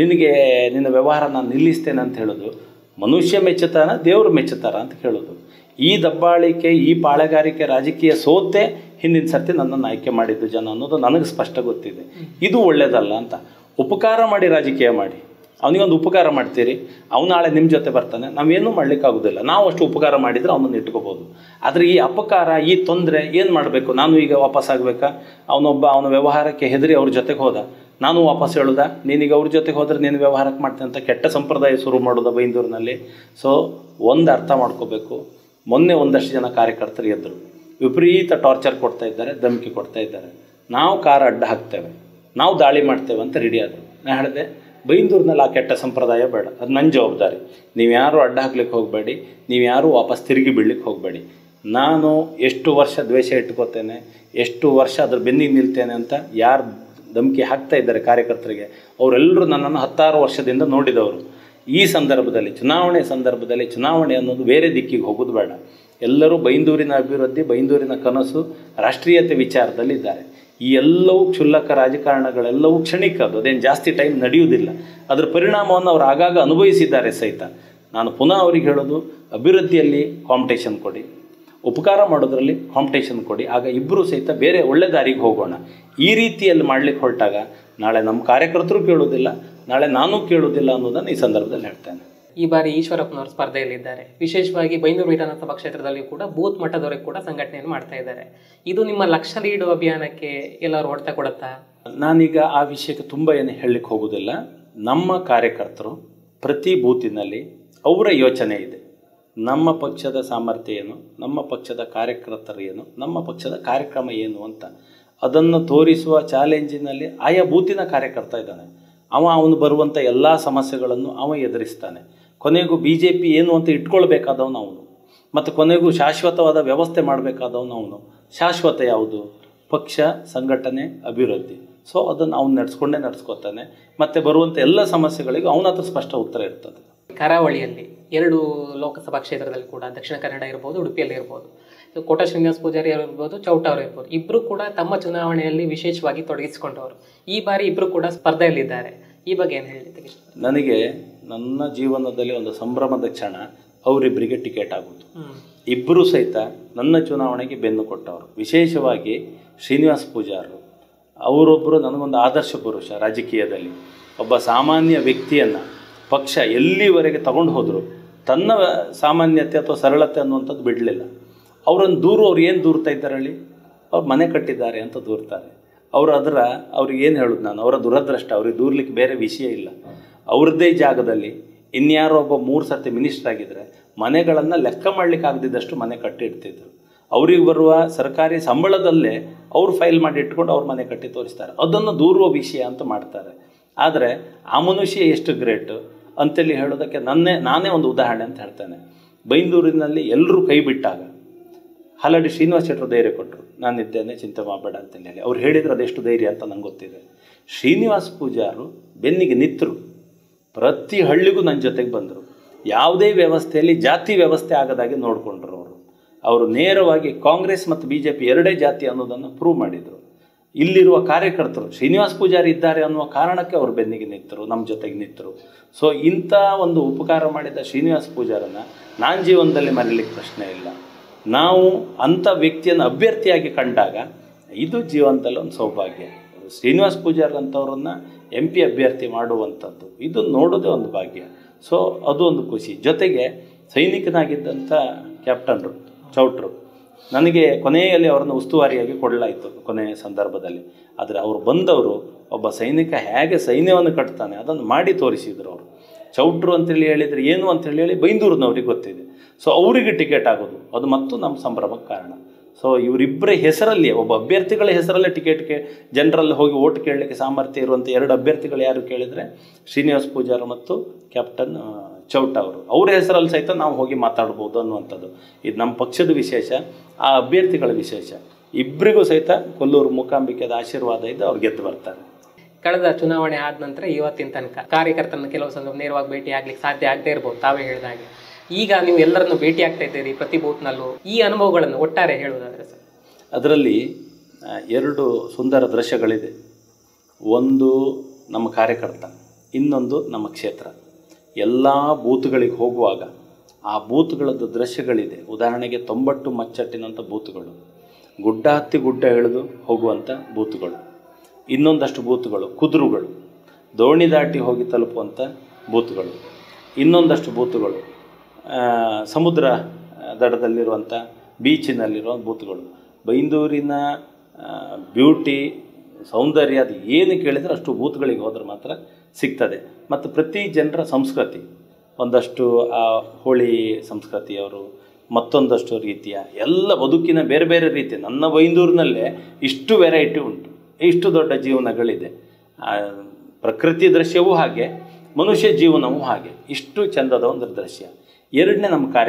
ನಿನ್ನ ವ್ಯವಹಾರ ನಾನು ನಿಲ್ಲಿಸ್ತೇನೆ ಅಂತ ಹೇಳೋದು ಮನುಷ್ಯ ಮೆಚ್ಚುತ್ತಾನ, ದೇವರು ಮೆಚ್ಚುತ್ತಾರ ಅಂತ ಹೇಳೋದು. ಈ ದಬ್ಬಾಳಿಕೆ, ಈ ಪಾಳೆಗಾರಿಕೆ ರಾಜಕೀಯ ಸೋತೆ ಹಿಂದಿನ ಸರ್ತಿ ನನ್ನನ್ನು ಆಯ್ಕೆ ಮಾಡಿದ್ದು ಜನ ಅನ್ನೋದು ನನಗೆ ಸ್ಪಷ್ಟ ಗೊತ್ತಿದೆ. ಇದು ಒಳ್ಳೆಯದಲ್ಲ ಅಂತ. ಉಪಕಾರ ಮಾಡಿ ರಾಜಕೀಯ ಮಾಡಿ, ಅವನಿಗೊಂದು ಉಪಕಾರ ಮಾಡ್ತೀರಿ, ಅವ್ನು ನಾಳೆ ನಿಮ್ಮ ಜೊತೆ ಬರ್ತಾನೆ, ನಾವೇನೂ ಮಾಡಲಿಕ್ಕಾಗೋದಿಲ್ಲ. ನಾವು ಅಷ್ಟು ಉಪಕಾರ ಮಾಡಿದರೆ ಅವನನ್ನು ಇಟ್ಕೋಬೋದು. ಆದರೆ ಈ ಅಪಕಾರ, ಈ ತೊಂದರೆ ಏನು ಮಾಡಬೇಕು? ನಾನು ಈಗ ವಾಪಸ್ ಆಗಬೇಕಾ? ಅವನ ವ್ಯವಹಾರಕ್ಕೆ ಹೆದರಿ ಅವ್ರ ಜೊತೆಗೆ ಹೋದ, ನಾನು ವಾಪಸ್ ಹೇಳೋದಾ? ನೀನೀಗ ಅವ್ರ ಜೊತೆಗೆ ಹೋದರೆ ನೀನು ವ್ಯವಹಾರಕ್ಕೆ ಮಾಡ್ತೀನಿ ಅಂತ ಕೆಟ್ಟ ಸಂಪ್ರದಾಯ ಶುರು ಮಾಡೋದು ಬೈಂದೂರಿನಲ್ಲಿ. ಸೊ ಒಂದು ಅರ್ಥ ಮಾಡ್ಕೋಬೇಕು. ಮೊನ್ನೆ ಒಂದಷ್ಟು ಜನ ಕಾರ್ಯಕರ್ತರು ಎದ್ದರು, ವಿಪರೀತ ಟಾರ್ಚರ್ ಕೊಡ್ತಾ ಇದ್ದಾರೆ, ಧಮಕಿ ಕೊಡ್ತಾ ಇದ್ದಾರೆ. ನಾವು ಕಾರ್ ಅಡ್ಡ ಹಾಕ್ತೇವೆ, ನಾವು ದಾಳಿ ಮಾಡ್ತೇವೆ ಅಂತ ರೆಡಿ ಆದರು. ನಾನು ಹೇಳಿದೆ, ಬೈಂದೂರಿನಲ್ಲಿ ಆ ಕೆಟ್ಟ ಸಂಪ್ರದಾಯ ಬೇಡ, ಅದು ನನ್ನ ಜವಾಬ್ದಾರಿ. ನೀವು ಯಾರು ಅಡ್ಡ ಹಾಕ್ಲಿಕ್ಕೆ ಹೋಗಬೇಡಿ, ನೀವು ಯಾರು ವಾಪಸ್ ತಿರುಗಿ ಬೀಳಲಿಕ್ಕೆ ಹೋಗಬೇಡಿ. ನಾನು ಎಷ್ಟು ವರ್ಷ ದ್ವೇಷ ಇಟ್ಕೋತೇನೆ, ಎಷ್ಟು ವರ್ಷ ಅದ್ರ ಬೆನ್ನಿಗೆ ನಿಲ್ತೇನೆ ಅಂತ ಯಾರು ಧಮಕಿ ಹಾಕ್ತಾ ಇದ್ದಾರೆ ಕಾರ್ಯಕರ್ತರಿಗೆ, ಅವರೆಲ್ಲರೂ ನನ್ನನ್ನು 10 ವರ್ಷದಿಂದ ನೋಡಿದವರು. ಈ ಸಂದರ್ಭದಲ್ಲಿ, ಚುನಾವಣೆ ಸಂದರ್ಭದಲ್ಲಿ, ಚುನಾವಣೆ ಅನ್ನೋದು ಬೇರೆ ದಿಕ್ಕಿಗೆ ಹೋಗೋದು ಬೇಡ. ಎಲ್ಲರೂ ಬೈಂದೂರಿನ ಅಭಿವೃದ್ಧಿ, ಬೈಂದೂರಿನ ಕನಸು, ರಾಷ್ಟ್ರೀಯತೆ ವಿಚಾರದಲ್ಲಿದ್ದಾರೆ. ಈ ಎಲ್ಲವೂ ಕ್ಷುಲ್ಲಕ ರಾಜಕಾರಣಗಳೆಲ್ಲವೂ ಕ್ಷಣಿಕ, ಅದೇನು ಜಾಸ್ತಿ ಟೈಮ್ ನಡೆಯುವುದಿಲ್ಲ. ಅದರ ಪರಿಣಾಮವನ್ನು ಅವರು ಆಗಾಗ ಅನುಭವಿಸಿದ್ದಾರೆ ಸಹಿತ. ನಾನು ಪುನಃ ಅವ್ರಿಗೆ ಹೇಳೋದು, ಅಭಿವೃದ್ಧಿಯಲ್ಲಿ ಕಾಂಪಿಟೇಷನ್ ಕೊಡಿ, ಉಪಕಾರ ಮಾಡೋದ್ರಲ್ಲಿ ಕಾಂಪಿಟೇಷನ್ ಕೊಡಿ, ಆಗ ಇಬ್ಬರೂ ಸಹಿತ ಬೇರೆ ಒಳ್ಳೆ ದಾರಿಗೆ ಹೋಗೋಣ. ಈ ರೀತಿಯಲ್ಲಿ ಮಾಡಲಿಕ್ಕೆ ಹೊರಟಾಗ ನಾಳೆ ನಮ್ಮ ಕಾರ್ಯಕರ್ತರು ಕೇಳೋದಿಲ್ಲ, ನಾಳೆ ನಾನು ಕೇಳೋದಿಲ್ಲ ಅನ್ನೋದನ್ನು ಈ ಸಂದರ್ಭದಲ್ಲಿ ಹೇಳ್ತೇನೆ. ಈ ಬಾರಿ ಈಶ್ವರಪ್ಪನವರು ಸ್ಪರ್ಧೆಯಲ್ಲಿದ್ದಾರೆ. ವಿಶೇಷವಾಗಿ ಬೈಂದೂರು ವಿಧಾನಸಭಾ ಕ್ಷೇತ್ರದಲ್ಲಿ ಕೂಡ ಬೂತ್ ಮಟ್ಟದವರೆಗೆ ಕೂಡ ಸಂಘಟನೆಯನ್ನು ಮಾಡ್ತಾ ಇದ್ದಾರೆ. ಇದು ನಿಮ್ಮ ಲಕ್ಷ ಲೀಡು ಅಭಿಯಾನಕ್ಕೆ ಎಲ್ಲರೂ ಹೊಡೆತ ಕೊಡುತ್ತಾ? ನಾನೀಗ ಆ ವಿಷಯಕ್ಕೆ ತುಂಬ ಏನು ಹೇಳಲಿಕ್ಕೆ ಹೋಗೋದಿಲ್ಲ. ನಮ್ಮ ಕಾರ್ಯಕರ್ತರು ಪ್ರತಿ ಬೂತಿನಲ್ಲಿ ಅವರ ಯೋಚನೆ ಇದೆ. ನಮ್ಮ ಪಕ್ಷದ ಸಾಮರ್ಥ್ಯ ಏನು, ನಮ್ಮ ಪಕ್ಷದ ಕಾರ್ಯಕರ್ತರು ಏನು, ನಮ್ಮ ಪಕ್ಷದ ಕಾರ್ಯಕ್ರಮ ಏನು ಅಂತ ಅದನ್ನು ತೋರಿಸುವ ಚಾಲೆಂಜಿನಲ್ಲಿ ಆಯಾ ಬೂತಿನ ಕಾರ್ಯಕರ್ತ ಇದ್ದಾನೆ. ಅವನು ಬರುವಂಥ ಎಲ್ಲ ಸಮಸ್ಯೆಗಳನ್ನು ಅವ ಎದುರಿಸ್ತಾನೆ. ಕೊನೆಗೂ BJP ಏನು ಅಂತ ಇಟ್ಕೊಳ್ಬೇಕಾದವನು ಅವನು, ಮತ್ತು ಕೊನೆಗೂ ಶಾಶ್ವತವಾದ ವ್ಯವಸ್ಥೆ ಮಾಡಬೇಕಾದವನು ಅವನು. ಶಾಶ್ವತ ಯಾವುದು? ಪಕ್ಷ, ಸಂಘಟನೆ, ಅಭಿವೃದ್ಧಿ. ಸೊ ಅದನ್ನು ಅವನು ನಡೆಸ್ಕೋತಾನೆ. ಮತ್ತು ಬರುವಂಥ ಎಲ್ಲ ಸಮಸ್ಯೆಗಳಿಗೂ ಅವನ ಹತ್ರ ಸ್ಪಷ್ಟ ಉತ್ತರ ಇರ್ತದೆ. ಕರಾವಳಿಯಲ್ಲಿ 2 ಲೋಕಸಭಾ ಕ್ಷೇತ್ರದಲ್ಲಿ ಕೂಡ, ದಕ್ಷಿಣ ಕನ್ನಡ ಇರ್ಬೋದು, ಉಡುಪಿಯಲ್ಲಿ ಇರ್ಬೋದು, ಕೋಟ ಶ್ರೀನಿವಾಸ ಪೂಜಾರಿ ಅವರು ಇರ್ಬೋದು, ಚೌಟ ಅವರು ಇರ್ಬೋದು, ಇಬ್ಬರು ಕೂಡ ತಮ್ಮ ಚುನಾವಣೆಯಲ್ಲಿ ವಿಶೇಷವಾಗಿ ತೊಡಗಿಸಿಕೊಂಡವರು. ಈ ಬಾರಿ ಇಬ್ಬರು ಕೂಡ ಸ್ಪರ್ಧೆಯಲ್ಲಿದ್ದಾರೆ. ಈ ಬಗ್ಗೆ ಏನು ಹೇಳಿದ್ದೀರಿ? ನನಗೆ ನನ್ನ ಜೀವನದಲ್ಲಿ ಒಂದು ಸಂಭ್ರಮದ ಕ್ಷಣ ಅವರಿಬ್ಬರಿಗೆ ಟಿಕೆಟ್ ಆಗೋದು. ಇಬ್ಬರೂ ಸಹಿತ ನನ್ನ ಚುನಾವಣೆಗೆ ಬೆನ್ನು ಕೊಟ್ಟವರು. ವಿಶೇಷವಾಗಿ ಶ್ರೀನಿವಾಸ್ ಪೂಜಾರರು ಅವರೊಬ್ಬರು ನನಗೊಂದು ಆದರ್ಶ ಪುರುಷ. ರಾಜಕೀಯದಲ್ಲಿ ಒಬ್ಬ ಸಾಮಾನ್ಯ ವ್ಯಕ್ತಿಯನ್ನು ಪಕ್ಷ ಎಲ್ಲಿವರೆಗೆ ತಗೊಂಡು ಹೋದರು ತನ್ನ ಸಾಮಾನ್ಯತೆ ಅಥವಾ ಸರಳತೆ ಅನ್ನುವಂಥದ್ದು ಬಿಡಲಿಲ್ಲ. ಅವರನ್ನು ಅವ್ರು ಏನು ದೂರ್ತಾ ಇದ್ದಾರೆ ಹೇಳಿ, ಅವ್ರು ಮನೆ ಕಟ್ಟಿದ್ದಾರೆ ಅಂತ ದೂರ್ತಾರೆ. ಅವ್ರಿಗೆ ಏನು ಹೇಳೋದು ನಾನು, ಅವರ ದುರದೃಷ್ಟ, ಅವ್ರಿಗೆ ದೂರ್ಲಿಕ್ಕೆ ಬೇರೆ ವಿಷಯ ಇಲ್ಲ. ಅವ್ರದ್ದೇ ಜಾಗದಲ್ಲಿ ಇನ್ಯಾರೋ ಒಬ್ಬ 3 ಸರ್ತಿ ಮಿನಿಸ್ಟರ್ ಆಗಿದ್ದರೆ ಮನೆಗಳನ್ನು ಲೆಕ್ಕ ಮಾಡಲಿಕ್ಕೆ ಆಗದಿದ್ದಷ್ಟು ಮನೆ ಕಟ್ಟಿಡ್ತಿದ್ರು. ಅವ್ರಿಗೆ ಬರುವ ಸರ್ಕಾರಿ ಸಂಬಳದಲ್ಲೇ ಅವರು ಫೈಲ್ ಮಾಡಿ ಇಟ್ಕೊಂಡು ಅವ್ರ ಮನೆ ಕಟ್ಟಿ ತೋರಿಸ್ತಾರೆ. ಅದನ್ನು ದೂರುವ ವಿಷಯ ಅಂತ ಮಾಡ್ತಾರೆ. ಆದರೆ ಆ ಮನುಷ್ಯ ಎಷ್ಟು ಗ್ರೇಟ್ ಅಂತೇಳಿ ಹೇಳೋದಕ್ಕೆ ನಾನೇ ಒಂದು ಉದಾಹರಣೆ ಅಂತ ಹೇಳ್ತೇನೆ. ಬೈಂದೂರಿನಲ್ಲಿ ಎಲ್ಲರೂ ಕೈ ಬಿಟ್ಟಾಗ ಹಾಲಾಡಿ ಶ್ರೀನಿವಾಸ್ ಶೆಟ್ಟರು ಧೈರ್ಯ ಕೊಟ್ಟರು, ನಾನಿದ್ದೇನೆ ಚಿಂತೆ ಮಾಡಬೇಡ ಅಂತೇಳಿ ಹೇಳಿ. ಅವ್ರು ಹೇಳಿದ್ರು ಅದೆಷ್ಟು ಧೈರ್ಯ ಅಂತ ನಂಗೆ ಗೊತ್ತಿದೆ. ಶ್ರೀನಿವಾಸ್ ಪೂಜಾರು ಬೆನ್ನಿಗೆ ನಿಂತರು, ಪ್ರತಿ ಹಳ್ಳಿಗೂ ನನ್ನ ಜೊತೆಗೆ ಬಂದರು. ಯಾವುದೇ ವ್ಯವಸ್ಥೆಯಲ್ಲಿ ಜಾತಿ ವ್ಯವಸ್ಥೆ ಆಗದಾಗೆ ನೋಡಿಕೊಂಡ್ರು. ಅವರು ನೇರವಾಗಿ ಕಾಂಗ್ರೆಸ್ ಮತ್ತು BJP ಎರಡೇ ಜಾತಿ ಅನ್ನೋದನ್ನು ಪ್ರೂವ್ ಮಾಡಿದರು. ಇಲ್ಲಿರುವ ಕಾರ್ಯಕರ್ತರು ಶ್ರೀನಿವಾಸ್ ಪೂಜಾರಿ ಇದ್ದಾರೆ ಅನ್ನುವ ಕಾರಣಕ್ಕೆ ಅವರು ಬೆನ್ನಿಗೆ ನಿಂತರು, ನಮ್ಮ ಜೊತೆಗೆ ನಿಂತರು. ಸೊ ಇಂಥ ಒಂದು ಉಪಕಾರ ಮಾಡಿದ ಶ್ರೀನಿವಾಸ್ ಪೂಜಾರನ್ನು ನಾನು ಜೀವನದಲ್ಲಿ ಮರೀಲಿಕ್ಕೆ ಪ್ರಶ್ನೆ ಇಲ್ಲ. ನಾವು ಅಂಥ ವ್ಯಕ್ತಿಯನ್ನು ಅಭ್ಯರ್ಥಿಯಾಗಿ ಕಂಡಾಗ ಇದು ಜೀವನದಲ್ಲಿ ಒಂದು ಸೌಭಾಗ್ಯ. ಶ್ರೀನಿವಾಸ್ ಪೂಜಾರಿ ಅಂಥವ್ರನ್ನು MP ಅಭ್ಯರ್ಥಿ ಮಾಡುವಂಥದ್ದು ಇದು ನೋಡೋದೇ ಒಂದು ಭಾಗ್ಯ. ಸೊ ಅದು ಒಂದು ಖುಷಿ. ಜೊತೆಗೆ ಸೈನಿಕನಾಗಿದ್ದಂಥ ಕ್ಯಾಪ್ಟನ್ರು ಚೌಟ್ರು ನನಗೆ ಕೊನೆಯಲ್ಲಿ ಅವರನ್ನು ಉಸ್ತುವಾರಿಯಾಗಿ ಕೊಡಲಾಯಿತು ಕೊನೆಯ ಸಂದರ್ಭದಲ್ಲಿ. ಆದರೆ ಅವರು ಬಂದವರು ಒಬ್ಬ ಸೈನಿಕ ಹೇಗೆ ಸೈನ್ಯವನ್ನು ಕಟ್ತಾನೆ ಅದನ್ನು ಮಾಡಿ ತೋರಿಸಿದರು. ಅವರು ಚೌಟ್ರು ಅಂತೇಳಿ ಹೇಳಿದರೆ ಏನು ಅಂತೇಳಿ ಹೇಳಿ ಬೈಂದೂರಿನವ್ರಿಗೆ ಗೊತ್ತಿದೆ. ಸೊ ಅವರಿಗೆ ಟಿಕೆಟ್ ಆಗೋದು ಅದು ಮತ್ತು ನಮ್ಮ ಸಂಭ್ರಮಕ್ಕೆ ಕಾರಣ. ಸೊ ಇವರಿಬ್ಬರ ಹೆಸರಲ್ಲಿ ಒಬ್ಬ ಅಭ್ಯರ್ಥಿಗಳ ಹೆಸರಲ್ಲೇ ಟಿಕೆಟ್ಗೆ ಜನರಲ್ಲಿ ಹೋಗಿ ಓಟ್ ಕೇಳಲಿಕ್ಕೆ ಸಾಮರ್ಥ್ಯ ಇರುವಂಥ 2 ಅಭ್ಯರ್ಥಿಗಳು ಯಾರು ಕೇಳಿದರೆ ಶ್ರೀನಿವಾಸ್ ಪೂಜಾರ ಮತ್ತು ಕ್ಯಾಪ್ಟನ್ ಚೌಟ ಅವರು. ಅವರ ಹೆಸರಲ್ಲಿ ಸಹಿತ ನಾವು ಹೋಗಿ ಮಾತಾಡ್ಬೋದು ಅನ್ನುವಂಥದ್ದು ಇದು ನಮ್ಮ ಪಕ್ಷದ ವಿಶೇಷ, ಆ ಅಭ್ಯರ್ಥಿಗಳ ವಿಶೇಷ. ಇಬ್ಬರಿಗೂ ಸಹಿತ ಕೊಲ್ಲೂರು ಮೂಕಾಂಬಿಕೆದ ಆಶೀರ್ವಾದ ಇದ್ದು ಅವ್ರು ಗೆದ್ದು ಬರ್ತಾರೆ. ಕಳೆದ ಚುನಾವಣೆ ಆದ ನಂತರ ಇವತ್ತಿನ ತನಕ ಕಾರ್ಯಕರ್ತರನ್ನು ಕೆಲವು ಸಂದರ್ಭ ನೇರವಾಗಿ ಭೇಟಿ ಆಗ್ಲಿಕ್ಕೆ ಸಾಧ್ಯ ಆಗದೆ ಇರ್ಬೋದು, ತಾವೇ ಹೇಳಿದಾಗೆ. ಈಗ ನೀವು ಎಲ್ಲರನ್ನು ಭೇಟಿ ಆಗ್ತಾ ಇದ್ದೀರಿ ಪ್ರತಿ ಬೂತ್ನಲ್ಲೂ. ಈ ಅನುಭವಗಳನ್ನು ಒಟ್ಟಾರೆ ಹೇಳುವುದಾದರೆ ಸರ್? ಅದರಲ್ಲಿ 2 ಸುಂದರ ದೃಶ್ಯಗಳಿದೆ. ಒಂದು ನಮ್ಮ ಕಾರ್ಯಕರ್ತ, ಇನ್ನೊಂದು ನಮ್ಮ ಕ್ಷೇತ್ರ. ಎಲ್ಲ ಬೂತ್ಗಳಿಗೆ ಹೋಗುವಾಗ ಆ ಬೂತ್ಗಳದ್ದು ದೃಶ್ಯಗಳಿದೆ. ಉದಾಹರಣೆಗೆ 90 ಮಚ್ಚಟ್ಟಿನಂಥ ಬೂತ್ಗಳು, ಗುಡ್ಡ ಹತ್ತಿ ಗುಡ್ಡ ಇಳಿದು ಹೋಗುವಂಥ ಬೂತ್ಗಳು, ಇನ್ನೊಂದಷ್ಟು ಬೂತ್ಗಳು ಕುದುರುಗಳು, ದೋಣಿ ದಾಟಿ ಹೋಗಿ ತಲುಪುವಂಥ ಬೂತ್ಗಳು, ಇನ್ನೊಂದಷ್ಟು ಬೂತ್ಗಳು ಸಮುದ್ರ ದಡದಲ್ಲಿರುವಂಥ ಬೀಚಿನಲ್ಲಿರುವ ಬೂತ್ಗಳು. ಬೈಂದೂರಿನ ಬ್ಯೂಟಿ ಸೌಂದರ್ಯ ಅದು ಏನು ಕೇಳಿದರೆ ಅಷ್ಟು ಬೂತ್ಗಳಿಗೆ ಹೋದ್ರೆ ಮಾತ್ರ ಸಿಗ್ತದೆ. ಮತ್ತು ಪ್ರತಿ ಜನರ ಸಂಸ್ಕೃತಿ, ಒಂದಷ್ಟು ಆ ಹೋಳಿ ಸಂಸ್ಕೃತಿಯವರು, ಮತ್ತೊಂದಷ್ಟು ರೀತಿಯ ಎಲ್ಲ ಬದುಕಿನ ಬೇರೆ ಬೇರೆ ರೀತಿ. ನನ್ನ ಬೈಂದೂರಿನಲ್ಲೇ ಇಷ್ಟು ವೆರೈಟಿ ಉಂಟು, ಇಷ್ಟು ದೊಡ್ಡ ಜೀವನಗಳಿದೆ. ಪ್ರಕೃತಿ ದೃಶ್ಯವೂ ಹಾಗೆ, ಮನುಷ್ಯ ಜೀವನವೂ ಹಾಗೆ, ಇಷ್ಟು ಚೆಂದದ ಒಂದು ದೃಶ್ಯ. ಎರಡನೇ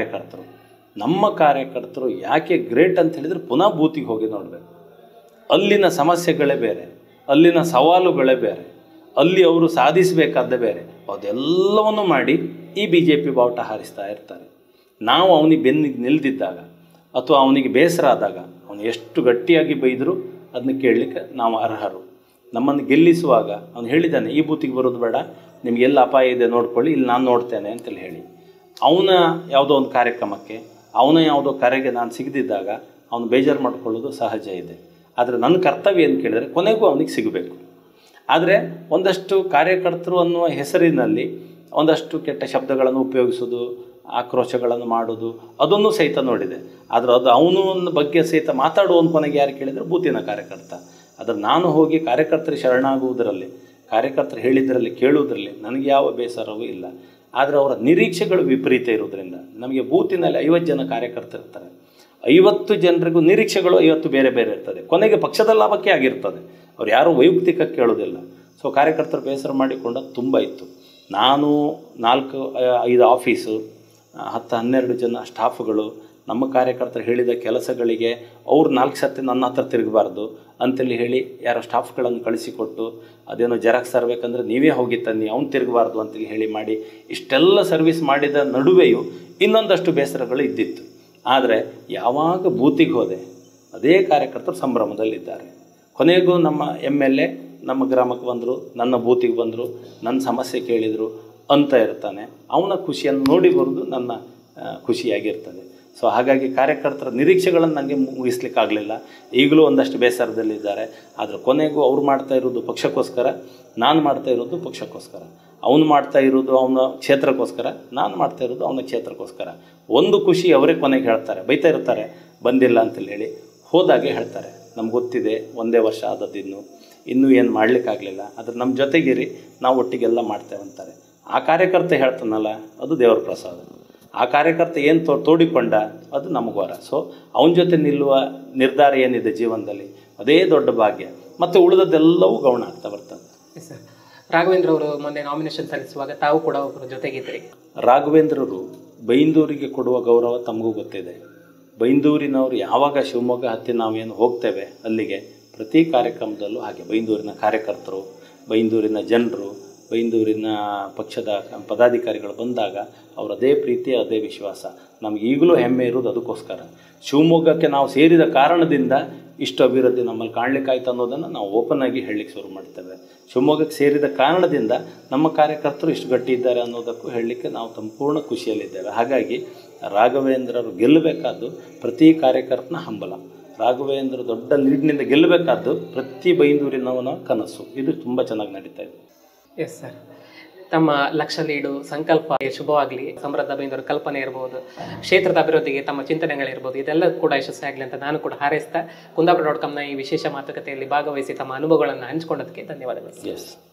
ನಮ್ಮ ಕಾರ್ಯಕರ್ತರು ಯಾಕೆ ಗ್ರೇಟ್ ಅಂತ ಹೇಳಿದರೆ ಪುನಃ ಬೂತಿಗೆ ಹೋಗಿ ನೋಡಬೇಕು. ಅಲ್ಲಿನ ಸಮಸ್ಯೆಗಳೇ ಬೇರೆ, ಅಲ್ಲಿನ ಸವಾಲುಗಳೇ ಬೇರೆ, ಅಲ್ಲಿ ಅವರು ಸಾಧಿಸಬೇಕಾದ್ದೇ ಬೇರೆ. ಅದೆಲ್ಲವನ್ನು ಮಾಡಿ ಈ BJP ಬಾವುಟ ಹಾರಿಸ್ತಾ ಇರ್ತಾರೆ. ನಾವು ಅವನಿಗೆ ಬೆನ್ನಿಗೆ ನಿಲ್ದಿದ್ದಾಗ ಅಥವಾ ಅವನಿಗೆ ಬೇಸರ ಆದಾಗ ಅವನು ಎಷ್ಟು ಗಟ್ಟಿಯಾಗಿ ಬೈದರೂ ಅದನ್ನ ಕೇಳಲಿಕ್ಕೆ ನಾವು ಅರ್ಹರು. ನಮ್ಮನ್ನು ಗೆಲ್ಲಿಸುವಾಗ ಅವನು ಹೇಳಿದ್ದಾನೆ, ಈ ಬೂತಿಗೆ ಬರೋದು ಬೇಡ, ನಿಮಗೆಲ್ಲ ಅಪಾಯ ಇದೆ ನೋಡ್ಕೊಳ್ಳಿ, ಇಲ್ಲಿ ನಾನು ನೋಡ್ತೇನೆ ಅಂತೇಳಿ ಹೇಳಿ. ಅವನ ಯಾವುದೋ ಒಂದು ಕಾರ್ಯಕ್ರಮಕ್ಕೆ, ಅವನ ಯಾವುದೋ ಕರೆಗೆ ನಾನು ಸಿಗದಿದ್ದಾಗ ಅವನು ಬೇಜಾರು ಮಾಡ್ಕೊಳ್ಳೋದು ಸಹಜ ಇದೆ. ಆದರೆ ನನ್ನ ಕರ್ತವ್ಯ ಏನು ಕೇಳಿದರೆ ಕೊನೆಗೂ ಅವನಿಗೆ ಸಿಗಬೇಕು. ಆದರೆ ಒಂದಷ್ಟು ಕಾರ್ಯಕರ್ತರು ಅನ್ನುವ ಹೆಸರಿನಲ್ಲಿ ಒಂದಷ್ಟು ಕೆಟ್ಟ ಶಬ್ದಗಳನ್ನು ಉಪಯೋಗಿಸೋದು, ಆಕ್ರೋಶಗಳನ್ನು ಮಾಡೋದು, ಅದನ್ನು ಸಹಿತ ನೋಡಿದೆ. ಆದರೆ ಅದು ಅವನ ಬಗ್ಗೆ ಸಹಿತ ಮಾತಾಡುವಂಥ ಕೊನೆಗೆ ಯಾರು ಕೇಳಿದರೆ ಬೂತಿನ ಕಾರ್ಯಕರ್ತ. ಆದರೆ ನಾನು ಹೋಗಿ ಕಾರ್ಯಕರ್ತರು ಶರಣಾಗುವುದರಲ್ಲಿ, ಕಾರ್ಯಕರ್ತರು ಹೇಳಿದ್ದರಲ್ಲಿ ಕೇಳುವುದರಲ್ಲಿ ನನಗೆ ಯಾವ ಬೇಸರವೂ ಇಲ್ಲ. ಆದರೆ ಅವರ ನಿರೀಕ್ಷೆಗಳು ವಿಪರೀತ ಇರೋದ್ರಿಂದ ನಮಗೆ ಬೂತಿನಲ್ಲಿ 50 ಜನ ಕಾರ್ಯಕರ್ತರಿರ್ತಾರೆ. 50 ಜನರಿಗೂ ನಿರೀಕ್ಷೆಗಳು 50 ಬೇರೆ ಬೇರೆ ಇರ್ತದೆ. ಕೊನೆಗೆ ಪಕ್ಷದ ಲಾಭಕ್ಕೆ ಆಗಿರ್ತದೆ, ಅವ್ರು ಯಾರೂ ವೈಯಕ್ತಿಕಕ್ಕೆ ಕೇಳೋದಿಲ್ಲ. ಸೊ ಕಾರ್ಯಕರ್ತರು ಬೇಸರ ಮಾಡಿಕೊಂಡದ್ದು ತುಂಬ ಇತ್ತು. ನಾನು 4-5 ಆಫೀಸು, 10-12 ಜನ ಸ್ಟಾಫ್ಗಳು, ನಮ್ಮ ಕಾರ್ಯಕರ್ತರು ಹೇಳಿದ ಕೆಲಸಗಳಿಗೆ ಅವ್ರು 4 ಸತಿ ನನ್ನ ಹತ್ರ ತಿರುಗಬಾರ್ದು ಅಂತೇಳಿ ಹೇಳಿ ಯಾರೋ ಸ್ಟಾಫ್ಗಳನ್ನು ಕಳಿಸಿಕೊಟ್ಟು, ಅದೇನೋ ಜೆರಾಕ್ಸ್ ತರಬೇಕಂದ್ರೆ ನೀವೇ ಹೋಗಿ ತನ್ನಿ, ಅವ್ನು ತಿರುಗಬಾರ್ದು ಅಂತೇಳಿ ಹೇಳಿ ಮಾಡಿ ಇಷ್ಟೆಲ್ಲ ಸರ್ವಿಸ್ ಮಾಡಿದ ನಡುವೆಯೂ ಇನ್ನೊಂದಷ್ಟು ಬೇಸರಗಳು ಇದ್ದಿತ್ತು. ಆದರೆ ಯಾವಾಗ ಬೂತಿಗೆ ಹೋದೆ ಅದೇ ಕಾರ್ಯಕರ್ತರು ಸಂಭ್ರಮದಲ್ಲಿದ್ದಾರೆ. ಕೊನೆಗೂ ನಮ್ಮ MLA ನಮ್ಮ ಗ್ರಾಮಕ್ಕೆ ಬಂದರು, ನನ್ನ ಬೂತಿಗೆ ಬಂದರು, ನನ್ನ ಸಮಸ್ಯೆ ಕೇಳಿದರು ಅಂತ ಇರ್ತಾನೆ. ಅವನ ಖುಷಿಯನ್ನು ನೋಡಿ ಬರೋದು ನನ್ನ ಖುಷಿಯಾಗಿರ್ತದೆ. ಸೊ ಹಾಗಾಗಿ ಕಾರ್ಯಕರ್ತರ ನಿರೀಕ್ಷೆಗಳನ್ನು ನನಗೆ ಮುಗಿಸ್ಲಿಕ್ಕಾಗಲಿಲ್ಲ. ಈಗಲೂ ಒಂದಷ್ಟು ಬೇಸರದಲ್ಲಿದ್ದಾರೆ. ಆದರೆ ಕೊನೆಗೂ ಅವ್ರು ಮಾಡ್ತಾ ಇರೋದು ಪಕ್ಷಕ್ಕೋಸ್ಕರ, ನಾನು ಮಾಡ್ತಾ ಇರೋದು ಪಕ್ಷಕ್ಕೋಸ್ಕರ. ಅವನು ಮಾಡ್ತಾ ಇರೋದು ಅವನ ಕ್ಷೇತ್ರಕ್ಕೋಸ್ಕರ, ನಾನು ಮಾಡ್ತಾ ಇರೋದು ಅವನ ಕ್ಷೇತ್ರಕ್ಕೋಸ್ಕರ. ಒಂದು ಖುಷಿ ಅವರೇ ಕೊನೆಗೆ ಹೇಳ್ತಾರೆ, ಬೈತಾ ಇರ್ತಾರೆ ಬಂದಿಲ್ಲ ಅಂತೇಳಿ ಹೇಳಿ, ಹೋದಾಗೆ ಹೇಳ್ತಾರೆ ನಮ್ಗೆ ಗೊತ್ತಿದೆ ಒಂದೇ ವರ್ಷ ಆದದ್ದು, ಇನ್ನೂ ಏನು ಮಾಡಲಿಕ್ಕಾಗಲಿಲ್ಲ, ಆದರೆ ನಮ್ಮ ಜೊತೆಗಿರಿ, ನಾವು ಒಟ್ಟಿಗೆಲ್ಲ ಮಾಡ್ತೇವೆ ಅಂತಾರೆ. ಆ ಕಾರ್ಯಕರ್ತ ಹೇಳ್ತಾನಲ್ಲ, ಅದು ದೇವರ ಪ್ರಸಾದ. ಆ ಕಾರ್ಯಕರ್ತ ಏನು ತೋಡಿಕೊಂಡ ಅದು ನಮಗೆ ವರ. ಸೊ ಅವನ ಜೊತೆ ನಿಲ್ಲುವ ನಿರ್ಧಾರ ಏನಿದೆ ಜೀವನದಲ್ಲಿ, ಅದೇ ದೊಡ್ಡ ಭಾಗ್ಯ. ಮತ್ತು ಉಳಿದದ್ದೆಲ್ಲವೂ ಗೌಣ ಆಗ್ತಾ ಬರ್ತದೆ. ಸರ್, ರಾಘವೇಂದ್ರ ಅವರು ಮೊನ್ನೆ ನಾಮಿನೇಷನ್ ಸಲ್ಲಿಸುವಾಗ ತಾವು ಕೂಡ ಒಬ್ಬರು ಜೊತೆಗಿದ್ರಿ. ರಾಘವೇಂದ್ರರು ಬೈಂದೂರಿಗೆ ಕೊಡುವ ಗೌರವ ತಮಗೂ ಗೊತ್ತಿದೆ. ಬೈಂದೂರಿನವರು ಯಾವಾಗ ಶಿವಮೊಗ್ಗ ಹತ್ತಿ ನಾವೇನು ಹೋಗ್ತೇವೆ ಅಲ್ಲಿಗೆ, ಪ್ರತಿ ಕಾರ್ಯಕ್ರಮದಲ್ಲೂ ಹಾಗೆ ಬೈಂದೂರಿನ ಕಾರ್ಯಕರ್ತರು, ಬೈಂದೂರಿನ ಜನರು, ಬೈಂದೂರಿನ ಪಕ್ಷದ ಪದಾಧಿಕಾರಿಗಳು ಬಂದಾಗ ಅವರ ಅದೇ ಪ್ರೀತಿ, ಅದೇ ವಿಶ್ವಾಸ. ನಮ್ಗೆ ಈಗಲೂ ಹೆಮ್ಮೆ ಇರೋದು ಅದಕ್ಕೋಸ್ಕರ. ಶಿವಮೊಗ್ಗಕ್ಕೆ ನಾವು ಸೇರಿದ ಕಾರಣದಿಂದ ಇಷ್ಟು ಅಭಿವೃದ್ಧಿ ನಮ್ಮಲ್ಲಿ ಕಾಣಲಿಕ್ಕಾಯ್ತು ಅನ್ನೋದನ್ನು ನಾವು ಓಪನ್ ಆಗಿ ಹೇಳಲಿಕ್ಕೆ ಶುರು ಮಾಡ್ತೇವೆ. ಶಿವಮೊಗ್ಗಕ್ಕೆ ಸೇರಿದ ಕಾರಣದಿಂದ ನಮ್ಮ ಕಾರ್ಯಕರ್ತರು ಇಷ್ಟು ಗಟ್ಟಿ ಇದ್ದಾರೆ ಅನ್ನೋದಕ್ಕೂ ಹೇಳಲಿಕ್ಕೆ ನಾವು ಸಂಪೂರ್ಣ ಖುಷಿಯಲ್ಲಿದ್ದೇವೆ. ಹಾಗಾಗಿ ರಾಘವೇಂದ್ರರು ಗೆಲ್ಲಬೇಕಾದ್ದು ಪ್ರತಿ ಕಾರ್ಯಕರ್ತನ ಹಂಬಲ. ರಾಘವೇಂದ್ರ ದೊಡ್ಡ ಲೀಡ್ನಿಂದ ಗೆಲ್ಲಬೇಕಾದ್ದು ಪ್ರತಿ ಬೈಂದೂರಿನವನ ಕನಸು. ಇದು ತುಂಬ ಚೆನ್ನಾಗಿ ನಡೀತಾ ಇದೆ. ಎಸ್ ಸರ್, ತಮ್ಮ ಲಕ್ಷ ಲೀಡು ಸಂಕಲ್ಪ ಶುಭವಾಗಲಿ. ಸಮೃದ್ಧ ಬೈಂದೂರು ಕಲ್ಪನೆ ಇರ್ಬೋದು, ಕ್ಷೇತ್ರದ ಅಭಿವೃದ್ಧಿಗೆ ತಮ್ಮ ಚಿಂತನೆಗಳಿರ್ಬೋದು, ಇದೆಲ್ಲ ಕೂಡ ಯಶಸ್ವಿಯಾಗಲಿ ಅಂತ ನಾನು ಕೂಡ ಹಾರೈಸ್ತಾ, ಕುಂದಾಪುರ.com ಈ ವಿಶೇಷ ಮಾತುಕತೆಯಲ್ಲಿ ಭಾಗವಹಿಸಿ ತಮ್ಮ ಅನುಭವಗಳನ್ನು ಹಂಚಿಕೊಂಡದಕ್ಕೆ ಧನ್ಯವಾದಗಳು. ಎಸ್.